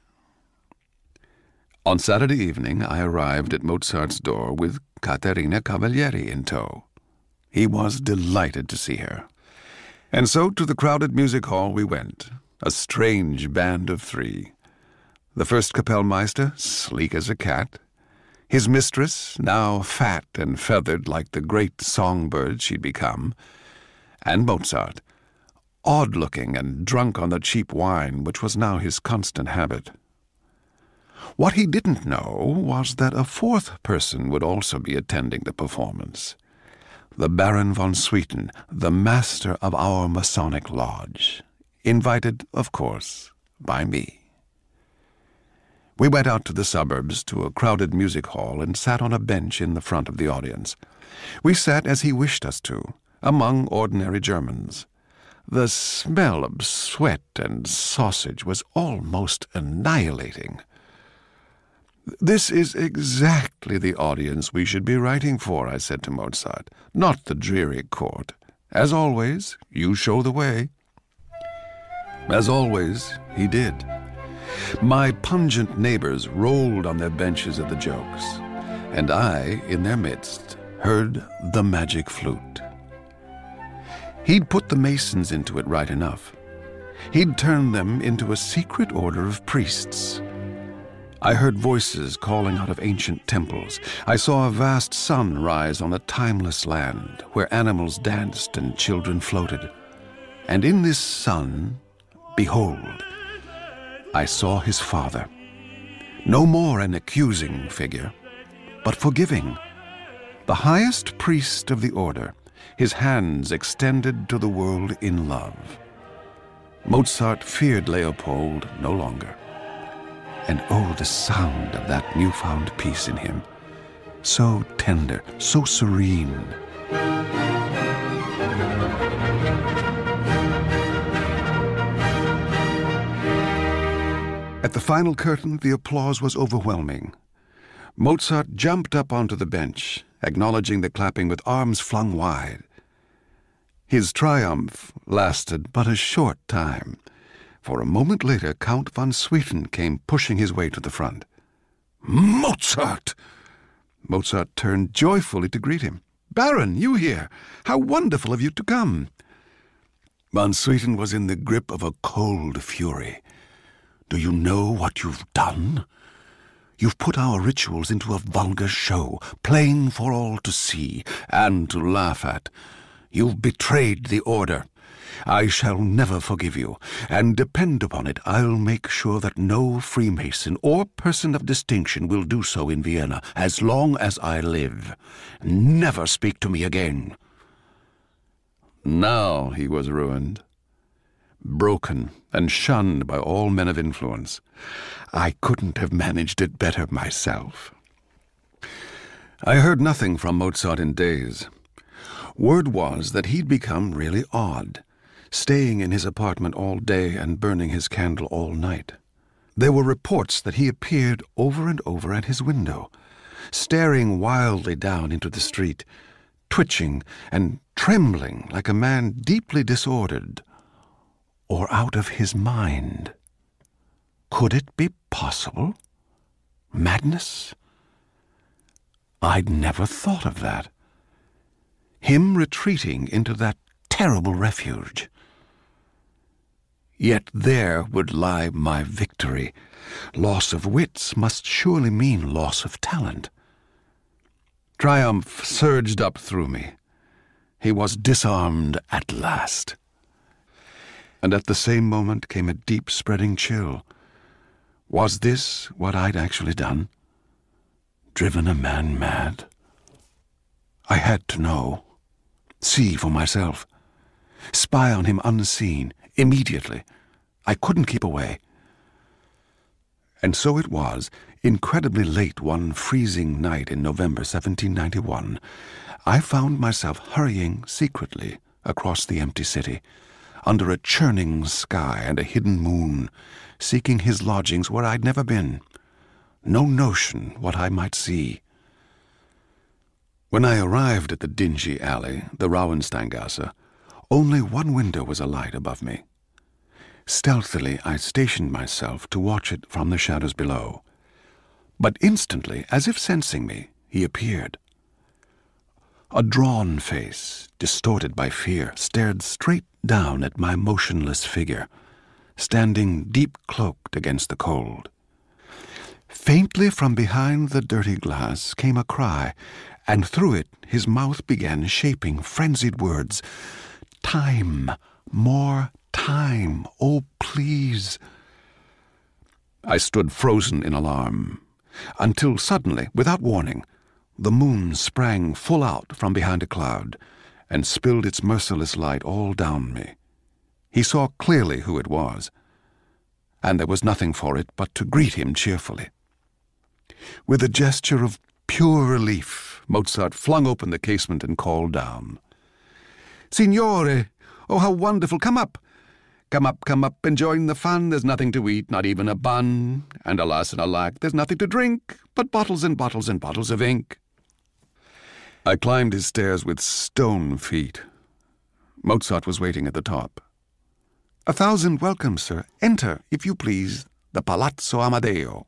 On Saturday evening I arrived at Mozart's door with Caterina Cavalieri in tow. He was delighted to see her. And so to the crowded music hall we went, a strange band of 3. The first Kapellmeister, sleek as a cat, his mistress, now fat and feathered like the great songbird she'd become, and Mozart, odd-looking and drunk on the cheap wine which was now his constant habit. What he didn't know was that a 4th person would also be attending the performance. The Baron von Swieten, the master of our Masonic Lodge, invited, of course, by me. We went out to the suburbs to a crowded music hall and sat on a bench in the front of the audience. We sat as he wished us to, among ordinary Germans. The smell of sweat and sausage was almost annihilating. "This is exactly the audience we should be writing for," I said to Mozart, "not the dreary court. As always, you show the way." As always, he did. My pungent neighbors rolled on their benches at the jokes, and I, in their midst, heard the magic flute. He'd put the Masons into it right enough. He'd turned them into a secret order of priests. I heard voices calling out of ancient temples. I saw a vast sun rise on a timeless land where animals danced and children floated. And in this sun, behold, I saw his father. No more an accusing figure, but forgiving. The highest priest of the order, his hands extended to the world in love. Mozart feared Leopold no longer. And oh, the sound of that newfound peace in him. So tender, so serene. At the final curtain, the applause was overwhelming. Mozart jumped up onto the bench, acknowledging the clapping with arms flung wide. His triumph lasted but a short time, for a moment later Count von Swieten came pushing his way to the front. "Mozart!" Mozart turned joyfully to greet him. "Baron, you here! How wonderful of you to come!" Von Swieten was in the grip of a cold fury. "Do you know what you've done? You've put our rituals into a vulgar show, plain for all to see and to laugh at. You've betrayed the order. I shall never forgive you, and depend upon it, I'll make sure that no Freemason or person of distinction will do so in Vienna as long as I live. Never speak to me again." Now he was ruined, broken and shunned by all men of influence. I couldn't have managed it better myself. I heard nothing from Mozart in days. Word was that he'd become really odd, staying in his apartment all day and burning his candle all night. There were reports that he appeared over and over at his window, staring wildly down into the street, twitching and trembling like a man deeply disordered or out of his mind. Could it be possible? Madness? I'd never thought of that. Him retreating into that terrible refuge. Yet there would lie my victory. Loss of wits must surely mean loss of talent. Triumph surged up through me. He was disarmed at last. And at the same moment came a deep spreading chill. Was this what I'd actually done? Driven a man mad? I had to know. See for myself. Spy on him unseen, immediately. I couldn't keep away. And so it was, incredibly late one freezing night in November 1791, I found myself hurrying secretly across the empty city, under a churning sky and a hidden moon, seeking his lodgings where I'd never been. No notion what I might see. When I arrived at the dingy alley, the Rauhensteingasse, only one window was alight above me. Stealthily I stationed myself to watch it from the shadows below. But instantly, as if sensing me, he appeared. A drawn face, distorted by fear, stared straight down at my motionless figure, standing deep-cloaked against the cold. Faintly from behind the dirty glass came a cry, and through it his mouth began shaping frenzied words. "Time, more time, oh please." I stood frozen in alarm, until suddenly, without warning, the moon sprang full out from behind a cloud and spilled its merciless light all down me. He saw clearly who it was, and there was nothing for it but to greet him cheerfully. With a gesture of pure relief, Mozart flung open the casement and called down. "Signore! Oh, how wonderful! Come up! Come up, and join the fun. There's nothing to eat, not even a bun. And alas and alack, there's nothing to drink, but bottles and bottles and bottles of ink." I climbed his stairs with stone feet. Mozart was waiting at the top. "1,000 welcomes, sir. Enter, if you please, the Palazzo Amadeo."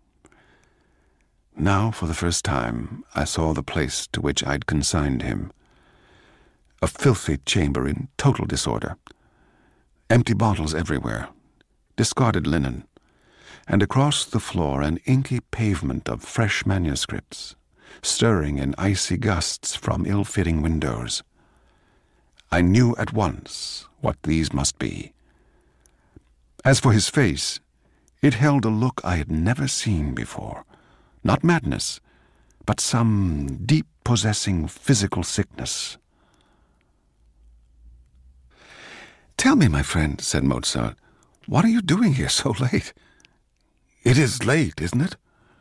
Now, for the first time, I saw the place to which I'd consigned him. A filthy chamber in total disorder. Empty bottles everywhere. Discarded linen. and across the floor an inky pavement of fresh manuscripts, stirring in icy gusts from ill-fitting windows. I knew at once what these must be. As for his face, it held a look I had never seen before. Not madness, but some deep possessing physical sickness. "Tell me, my friend," said Mozart, "what are you doing here so late? It is late, isn't it?"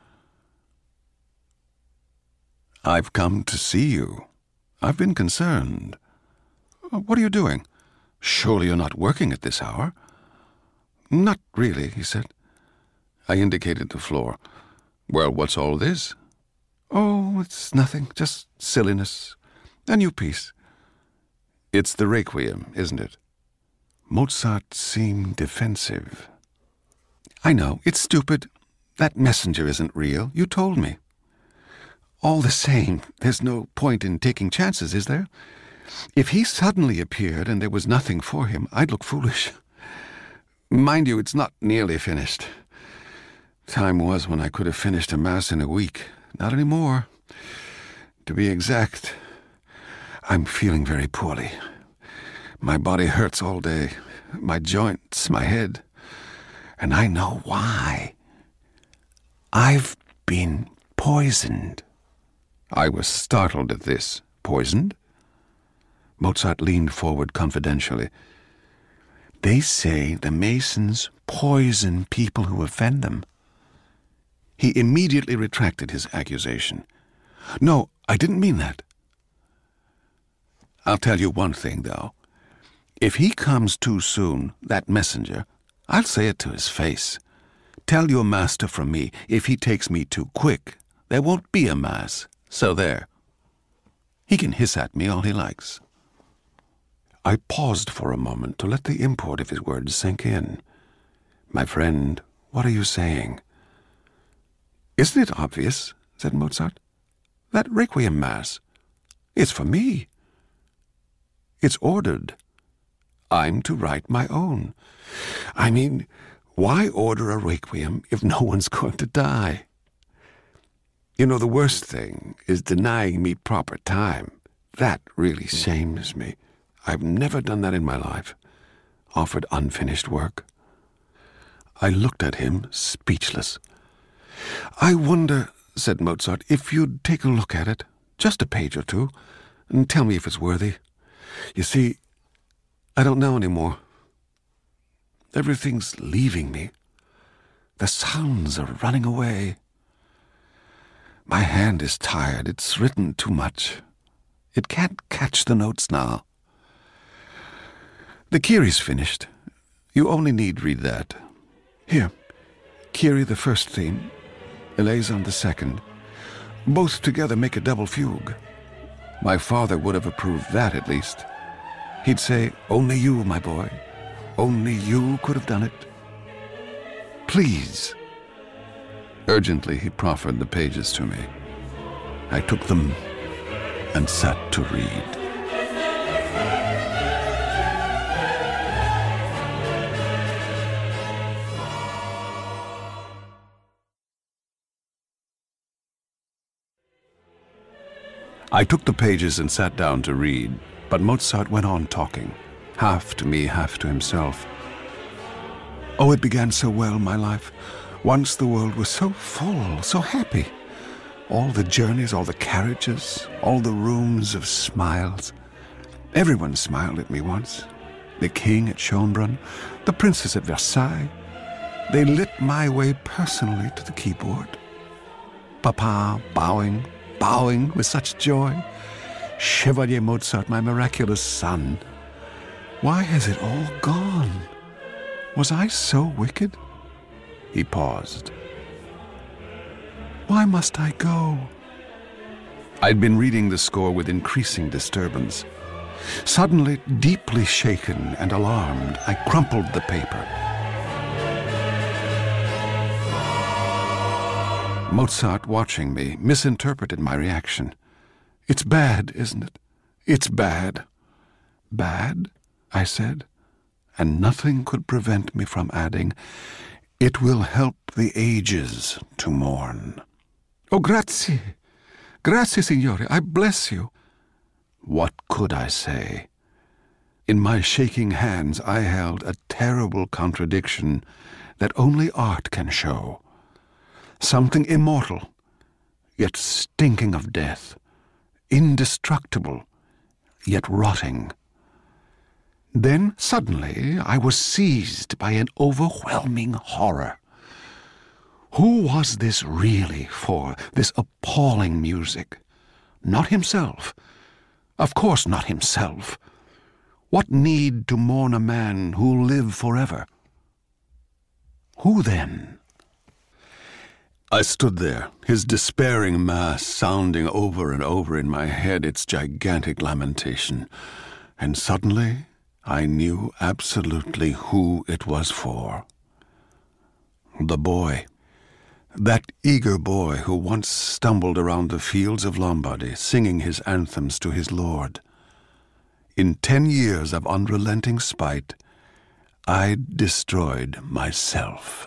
"I've come to see you. I've been concerned. What are you doing? Surely you're not working at this hour?" "Not really," he said. I indicated the floor. "Well, what's all this?" "Oh, it's nothing, just silliness. A new piece." "It's the Requiem, isn't it?" Mozart seemed defensive. "I know, it's stupid. That messenger isn't real. You told me. All the same, there's no point in taking chances, is there? If he suddenly appeared and there was nothing for him, I'd look foolish. Mind you, it's not nearly finished. Time was when I could have finished a mass in a week. Not anymore. To be exact, I'm feeling very poorly. My body hurts all day, my joints, my head, and I know why. I've been poisoned." I was startled at this. "Poisoned?" Mozart leaned forward confidentially. "They say the Masons poison people who offend them." He immediately retracted his accusation. "No, I didn't mean that." "I'll tell you one thing, though. If he comes too soon, that messenger, I'll say it to his face. Tell your master from me, if he takes me too quick, there won't be a mass. So there. He can hiss at me all he likes." I paused for a moment to let the import of his words sink in. "My friend, what are you saying?" "Isn't it obvious?" said Mozart. "That Requiem Mass. It's for me. It's ordered. I'm to write my own. I mean, why order a Requiem if no one's going to die? You know, the worst thing is denying me proper time. That really shames me. I've never done that in my life. Offered unfinished work." I looked at him, speechless. "I wonder," said Mozart, "if you'd take a look at it, just a page or two, and tell me if it's worthy. You see, I don't know anymore. Everything's leaving me. The sounds are running away. My hand is tired. It's written too much. It can't catch the notes now. The Kyrie's finished. You only need read that. Here, Kyrie the first theme, Eleison the second. Both together make a double fugue. My father would have approved that at least. He'd say, 'Only you, my boy. Only you could have done it. Please.'" Urgently he proffered the pages to me. I took them and sat to read. I took the pages and sat down to read, but Mozart went on talking, half to me, half to himself. "Oh, it began so well, my life. Once the world was so full, so happy. All the journeys, all the carriages, all the rooms of smiles. Everyone smiled at me once. The king at Schönbrunn, the princess at Versailles. They lit my way personally to the keyboard. Papa bowing with such joy. Chevalier Mozart, my miraculous son. Why has it all gone? Was I so wicked?" He paused. "Why must I go?" I'd been reading the score with increasing disturbance. Suddenly, deeply shaken and alarmed, I crumpled the paper. Mozart, watching me, misinterpreted my reaction. "It's bad, isn't it? It's bad." "Bad?" I said, and nothing could prevent me from adding, It will help the ages to mourn. Oh, grazie. Grazie, signore. I bless you. What could I say? In my shaking hands I held a terrible contradiction that only art can show. Something immortal, yet stinking of death, indestructible, yet rotting. Then suddenly I was seized by an overwhelming horror. Who was this really for, this appalling music? Not himself. Of course not himself. What need to mourn a man who'll live forever? Who then? I stood there, his despairing mass sounding over and over in my head its gigantic lamentation, and suddenly I knew absolutely who it was for. The boy. That eager boy who once stumbled around the fields of Lombardy singing his anthems to his Lord. In 10 years of unrelenting spite, I destroyed myself.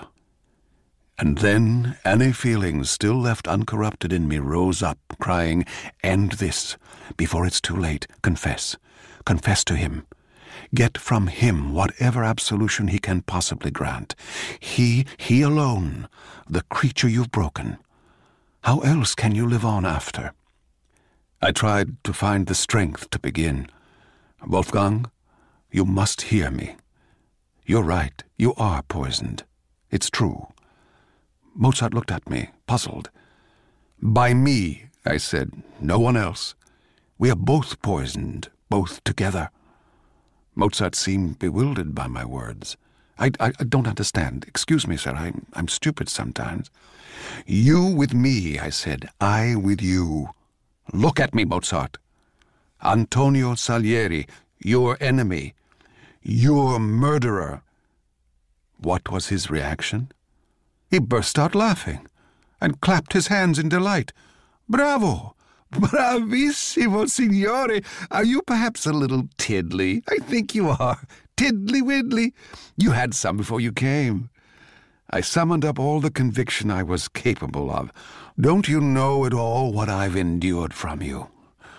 And then any feelings still left uncorrupted in me rose up, crying, "End this, before it's too late. Confess. Confess to him. Get from him whatever absolution he can possibly grant. He alone, the creature you've broken. How else can you live on after?" I tried to find the strength to begin. "Wolfgang, you must hear me. You're right, you are poisoned. It's true." Mozart looked at me, puzzled. "By me," I said, "no one else. We are both poisoned, both together." Mozart seemed bewildered by my words. I don't understand. Excuse me, sir, I'm stupid sometimes." "You with me," I said, "I with you. Look at me, Mozart. Antonio Salieri, your enemy, your murderer." What was his reaction? He burst out laughing and clapped his hands in delight. "Bravo! Bravissimo, signore! Are you perhaps a little tiddly? I think you are. Tiddly-widdly. You had some before you came." I summoned up all the conviction I was capable of. "Don't you know at all what I've endured from you?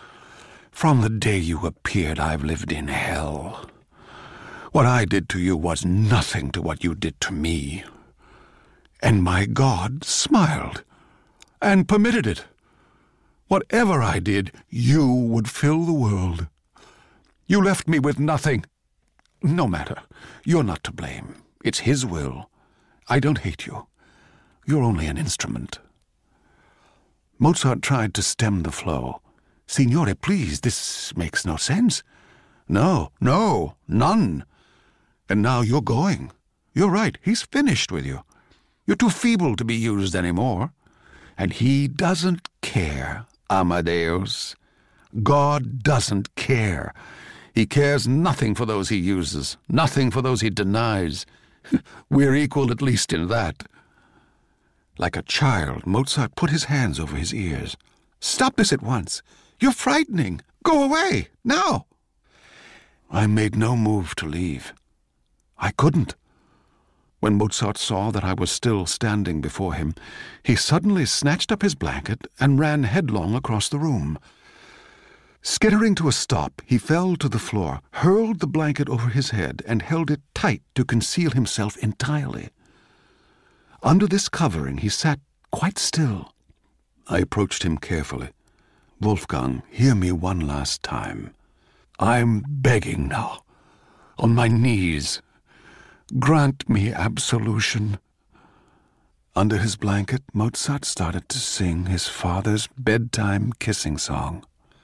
From the day you appeared, I've lived in hell. What I did to you was nothing to what you did to me. And my God smiled and permitted it. Whatever I did, you would fill the world. You left me with nothing. No matter. You're not to blame. It's his will. I don't hate you. You're only an instrument." Mozart tried to stem the flow. "Signore, please, this makes no sense." No, none. And now you're going. You're right, he's finished with you. You're too feeble to be used anymore. And he doesn't care, Amadeus. God doesn't care. He cares nothing for those he uses, nothing for those he denies. We're equal at least in that." Like a child, Mozart put his hands over his ears. "Stop this at once. You're frightening. Go away, now." I made no move to leave. I couldn't. When Mozart saw that I was still standing before him, he suddenly snatched up his blanket and ran headlong across the room. Skittering to a stop, he fell to the floor, hurled the blanket over his head, and held it tight to conceal himself entirely. Under this covering he sat quite still. I approached him carefully. "Wolfgang, hear me one last time. I'm begging now, on my knees. Grant me absolution." Under his blanket, Mozart started to sing his father's bedtime kissing song.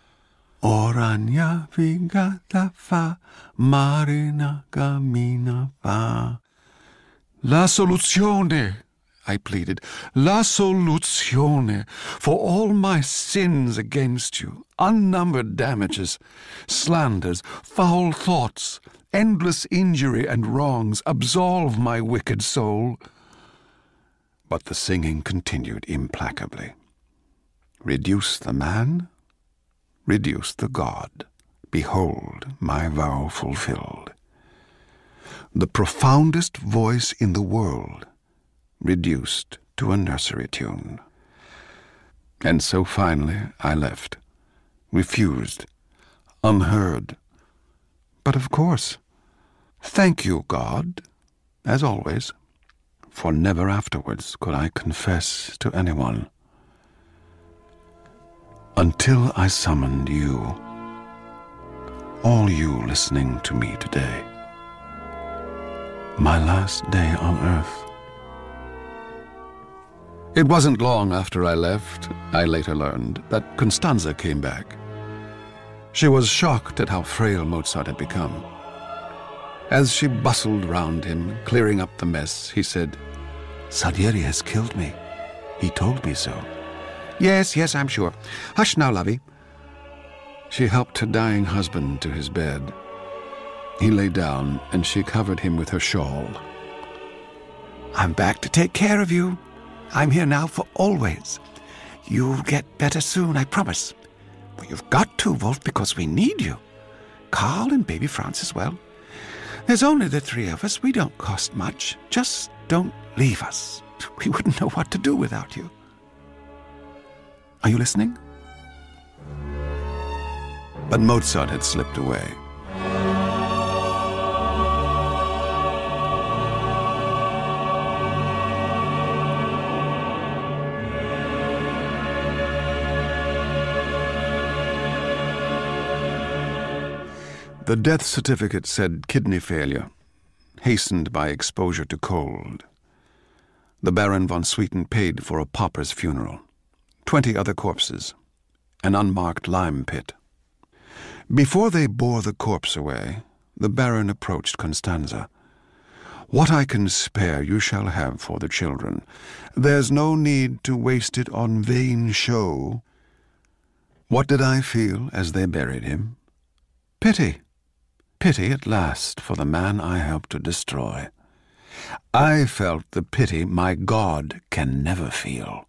"Oragna figata fa, marina cammina fa." "La soluzione," I pleaded, "la soluzione, for all my sins against you, unnumbered damages, slanders, foul thoughts, endless injury and wrongs, absolve my wicked soul." But the singing continued implacably. "Reduce the man, reduce the god. Behold my vow fulfilled. The profoundest voice in the world reduced to a nursery tune. And so finally I left, refused, unheard. But of course, thank you, God, as always, for never afterwards could I confess to anyone. Until I summoned you, all you listening to me today, my last day on earth. It wasn't long after I left, I later learned, that Constanza came back. She was shocked at how frail Mozart had become. As she bustled round him, clearing up the mess, he said, "Salieri has killed me. He told me so." "Yes, yes, I'm sure. Hush now, lovey." She helped her dying husband to his bed. He lay down, and she covered him with her shawl. "I'm back to take care of you. I'm here now for always. You'll get better soon, I promise. Well, you've got to, Wolf, because we need you. Carl and baby Franz as well. There's only the three of us. We don't cost much. Just don't leave us. We wouldn't know what to do without you. Are you listening?" But Mozart had slipped away. The death certificate said kidney failure, hastened by exposure to cold. The Baron von Swieten paid for a pauper's funeral, 20 other corpses, an unmarked lime pit. Before they bore the corpse away, the Baron approached Constanza. "What I can spare you shall have for the children. There's no need to waste it on vain show." What did I feel as they buried him? Pity. Pity at last for the man I helped to destroy. I felt the pity my God can never feel.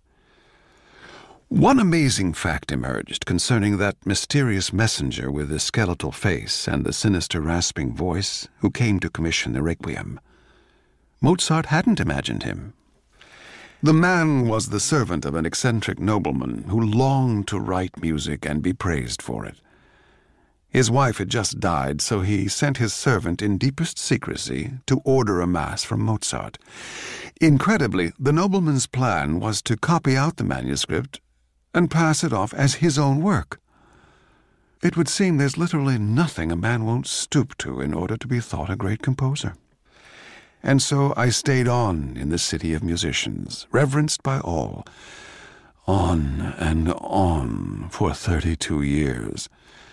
One amazing fact emerged concerning that mysterious messenger with the skeletal face and the sinister rasping voice who came to commission the Requiem. Mozart hadn't imagined him. The man was the servant of an eccentric nobleman who longed to write music and be praised for it. His wife had just died, so he sent his servant in deepest secrecy to order a mass from Mozart. Incredibly, the nobleman's plan was to copy out the manuscript and pass it off as his own work. It would seem there's literally nothing a man won't stoop to in order to be thought a great composer. And so I stayed on in the city of musicians, reverenced by all, on and on for 32 years.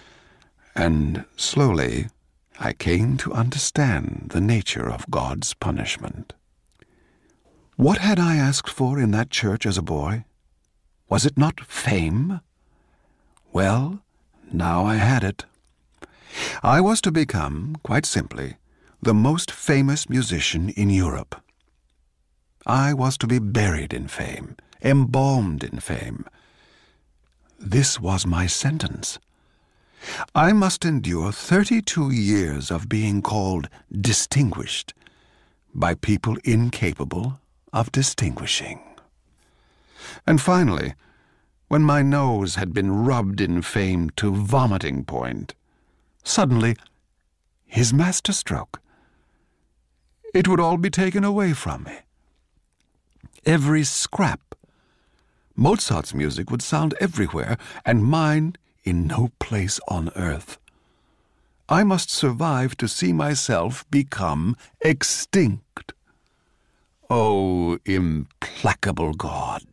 And slowly I came to understand the nature of God's punishment. What had I asked for in that church as a boy? Was it not fame? Well, now I had it. I was to become, quite simply, the most famous musician in Europe. I was to be buried in fame, embalmed in fame. This was my sentence. I must endure 32 years of being called distinguished by people incapable of distinguishing. And finally, when my nose had been rubbed in fame to vomiting point, suddenly his masterstroke. It would all be taken away from me. Every scrap. Mozart's music would sound everywhere, and mine in no place on earth. I must survive to see myself become extinct. Oh, implacable God!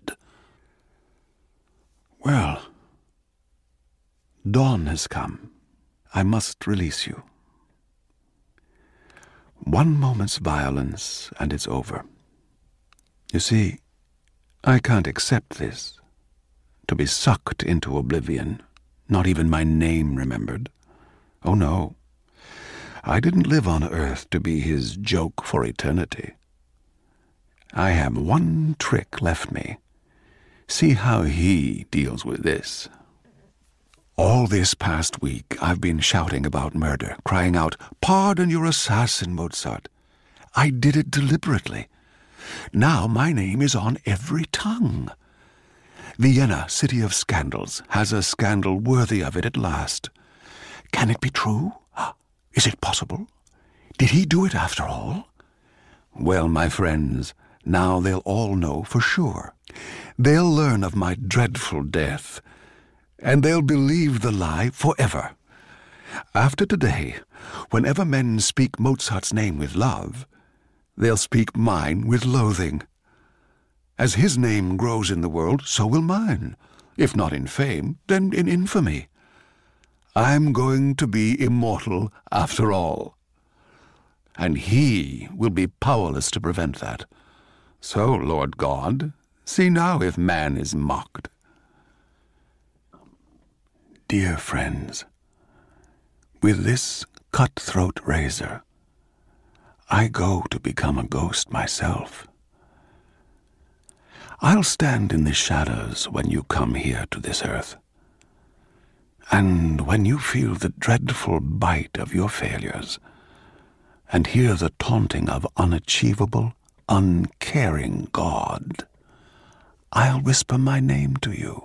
Well, dawn has come. I must release you. One moment's violence, and it's over. You see, I can't accept this. To be sucked into oblivion, not even my name remembered. Oh no, I didn't live on earth to be his joke for eternity. I have one trick left me. See how he deals with this. All this past week I've been shouting about murder, crying out, "Pardon your assassin, Mozart." I did it deliberately. Now my name is on every tongue. Vienna, city of scandals, has a scandal worthy of it at last. Can it be true? Is it possible? Did he do it after all? Well, my friends, now they'll all know for sure. They'll learn of my dreadful death, and they'll believe the lie forever. After today, whenever men speak Mozart's name with love, they'll speak mine with loathing. As his name grows in the world, so will mine. If not in fame, then in infamy. I'm going to be immortal after all. And he will be powerless to prevent that. So, Lord God, see now if man is mocked. Dear friends, with this cutthroat razor, I go to become a ghost myself. I'll stand in the shadows when you come here to this earth. And when you feel the dreadful bite of your failures, and hear the taunting of unachievable, uncaring God, I'll whisper my name to you.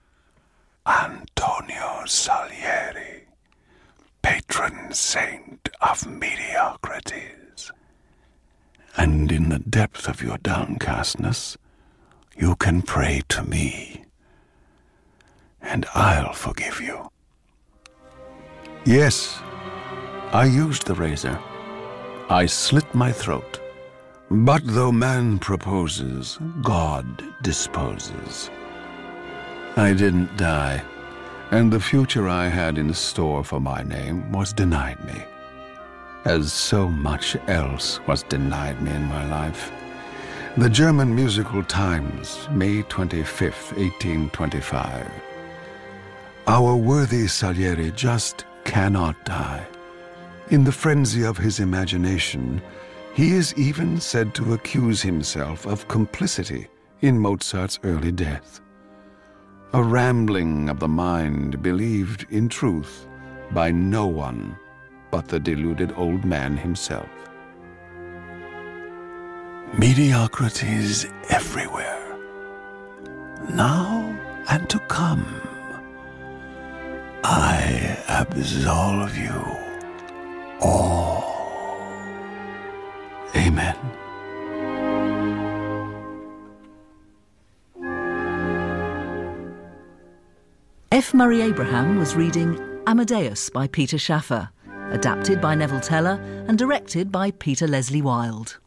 Antonio Salieri, patron saint of mediocrities. And in the depth of your downcastness, you can pray to me, and I'll forgive you. Yes, I used the razor. I slit my throat. But though man proposes, God disposes. I didn't die, and the future I had in store for my name was denied me, as so much else was denied me in my life. The German Musical Times, May 25th, 1825. Our worthy Salieri just cannot die. In the frenzy of his imagination, he is even said to accuse himself of complicity in Mozart's early death. A rambling of the mind believed in truth by no one but the deluded old man himself. Mediocrities everywhere, now and to come. I absolve you all. Amen. F. Murray Abraham was reading Amadeus by Peter Shaffer, adapted by Neville Teller and directed by Peter Leslie Wilde.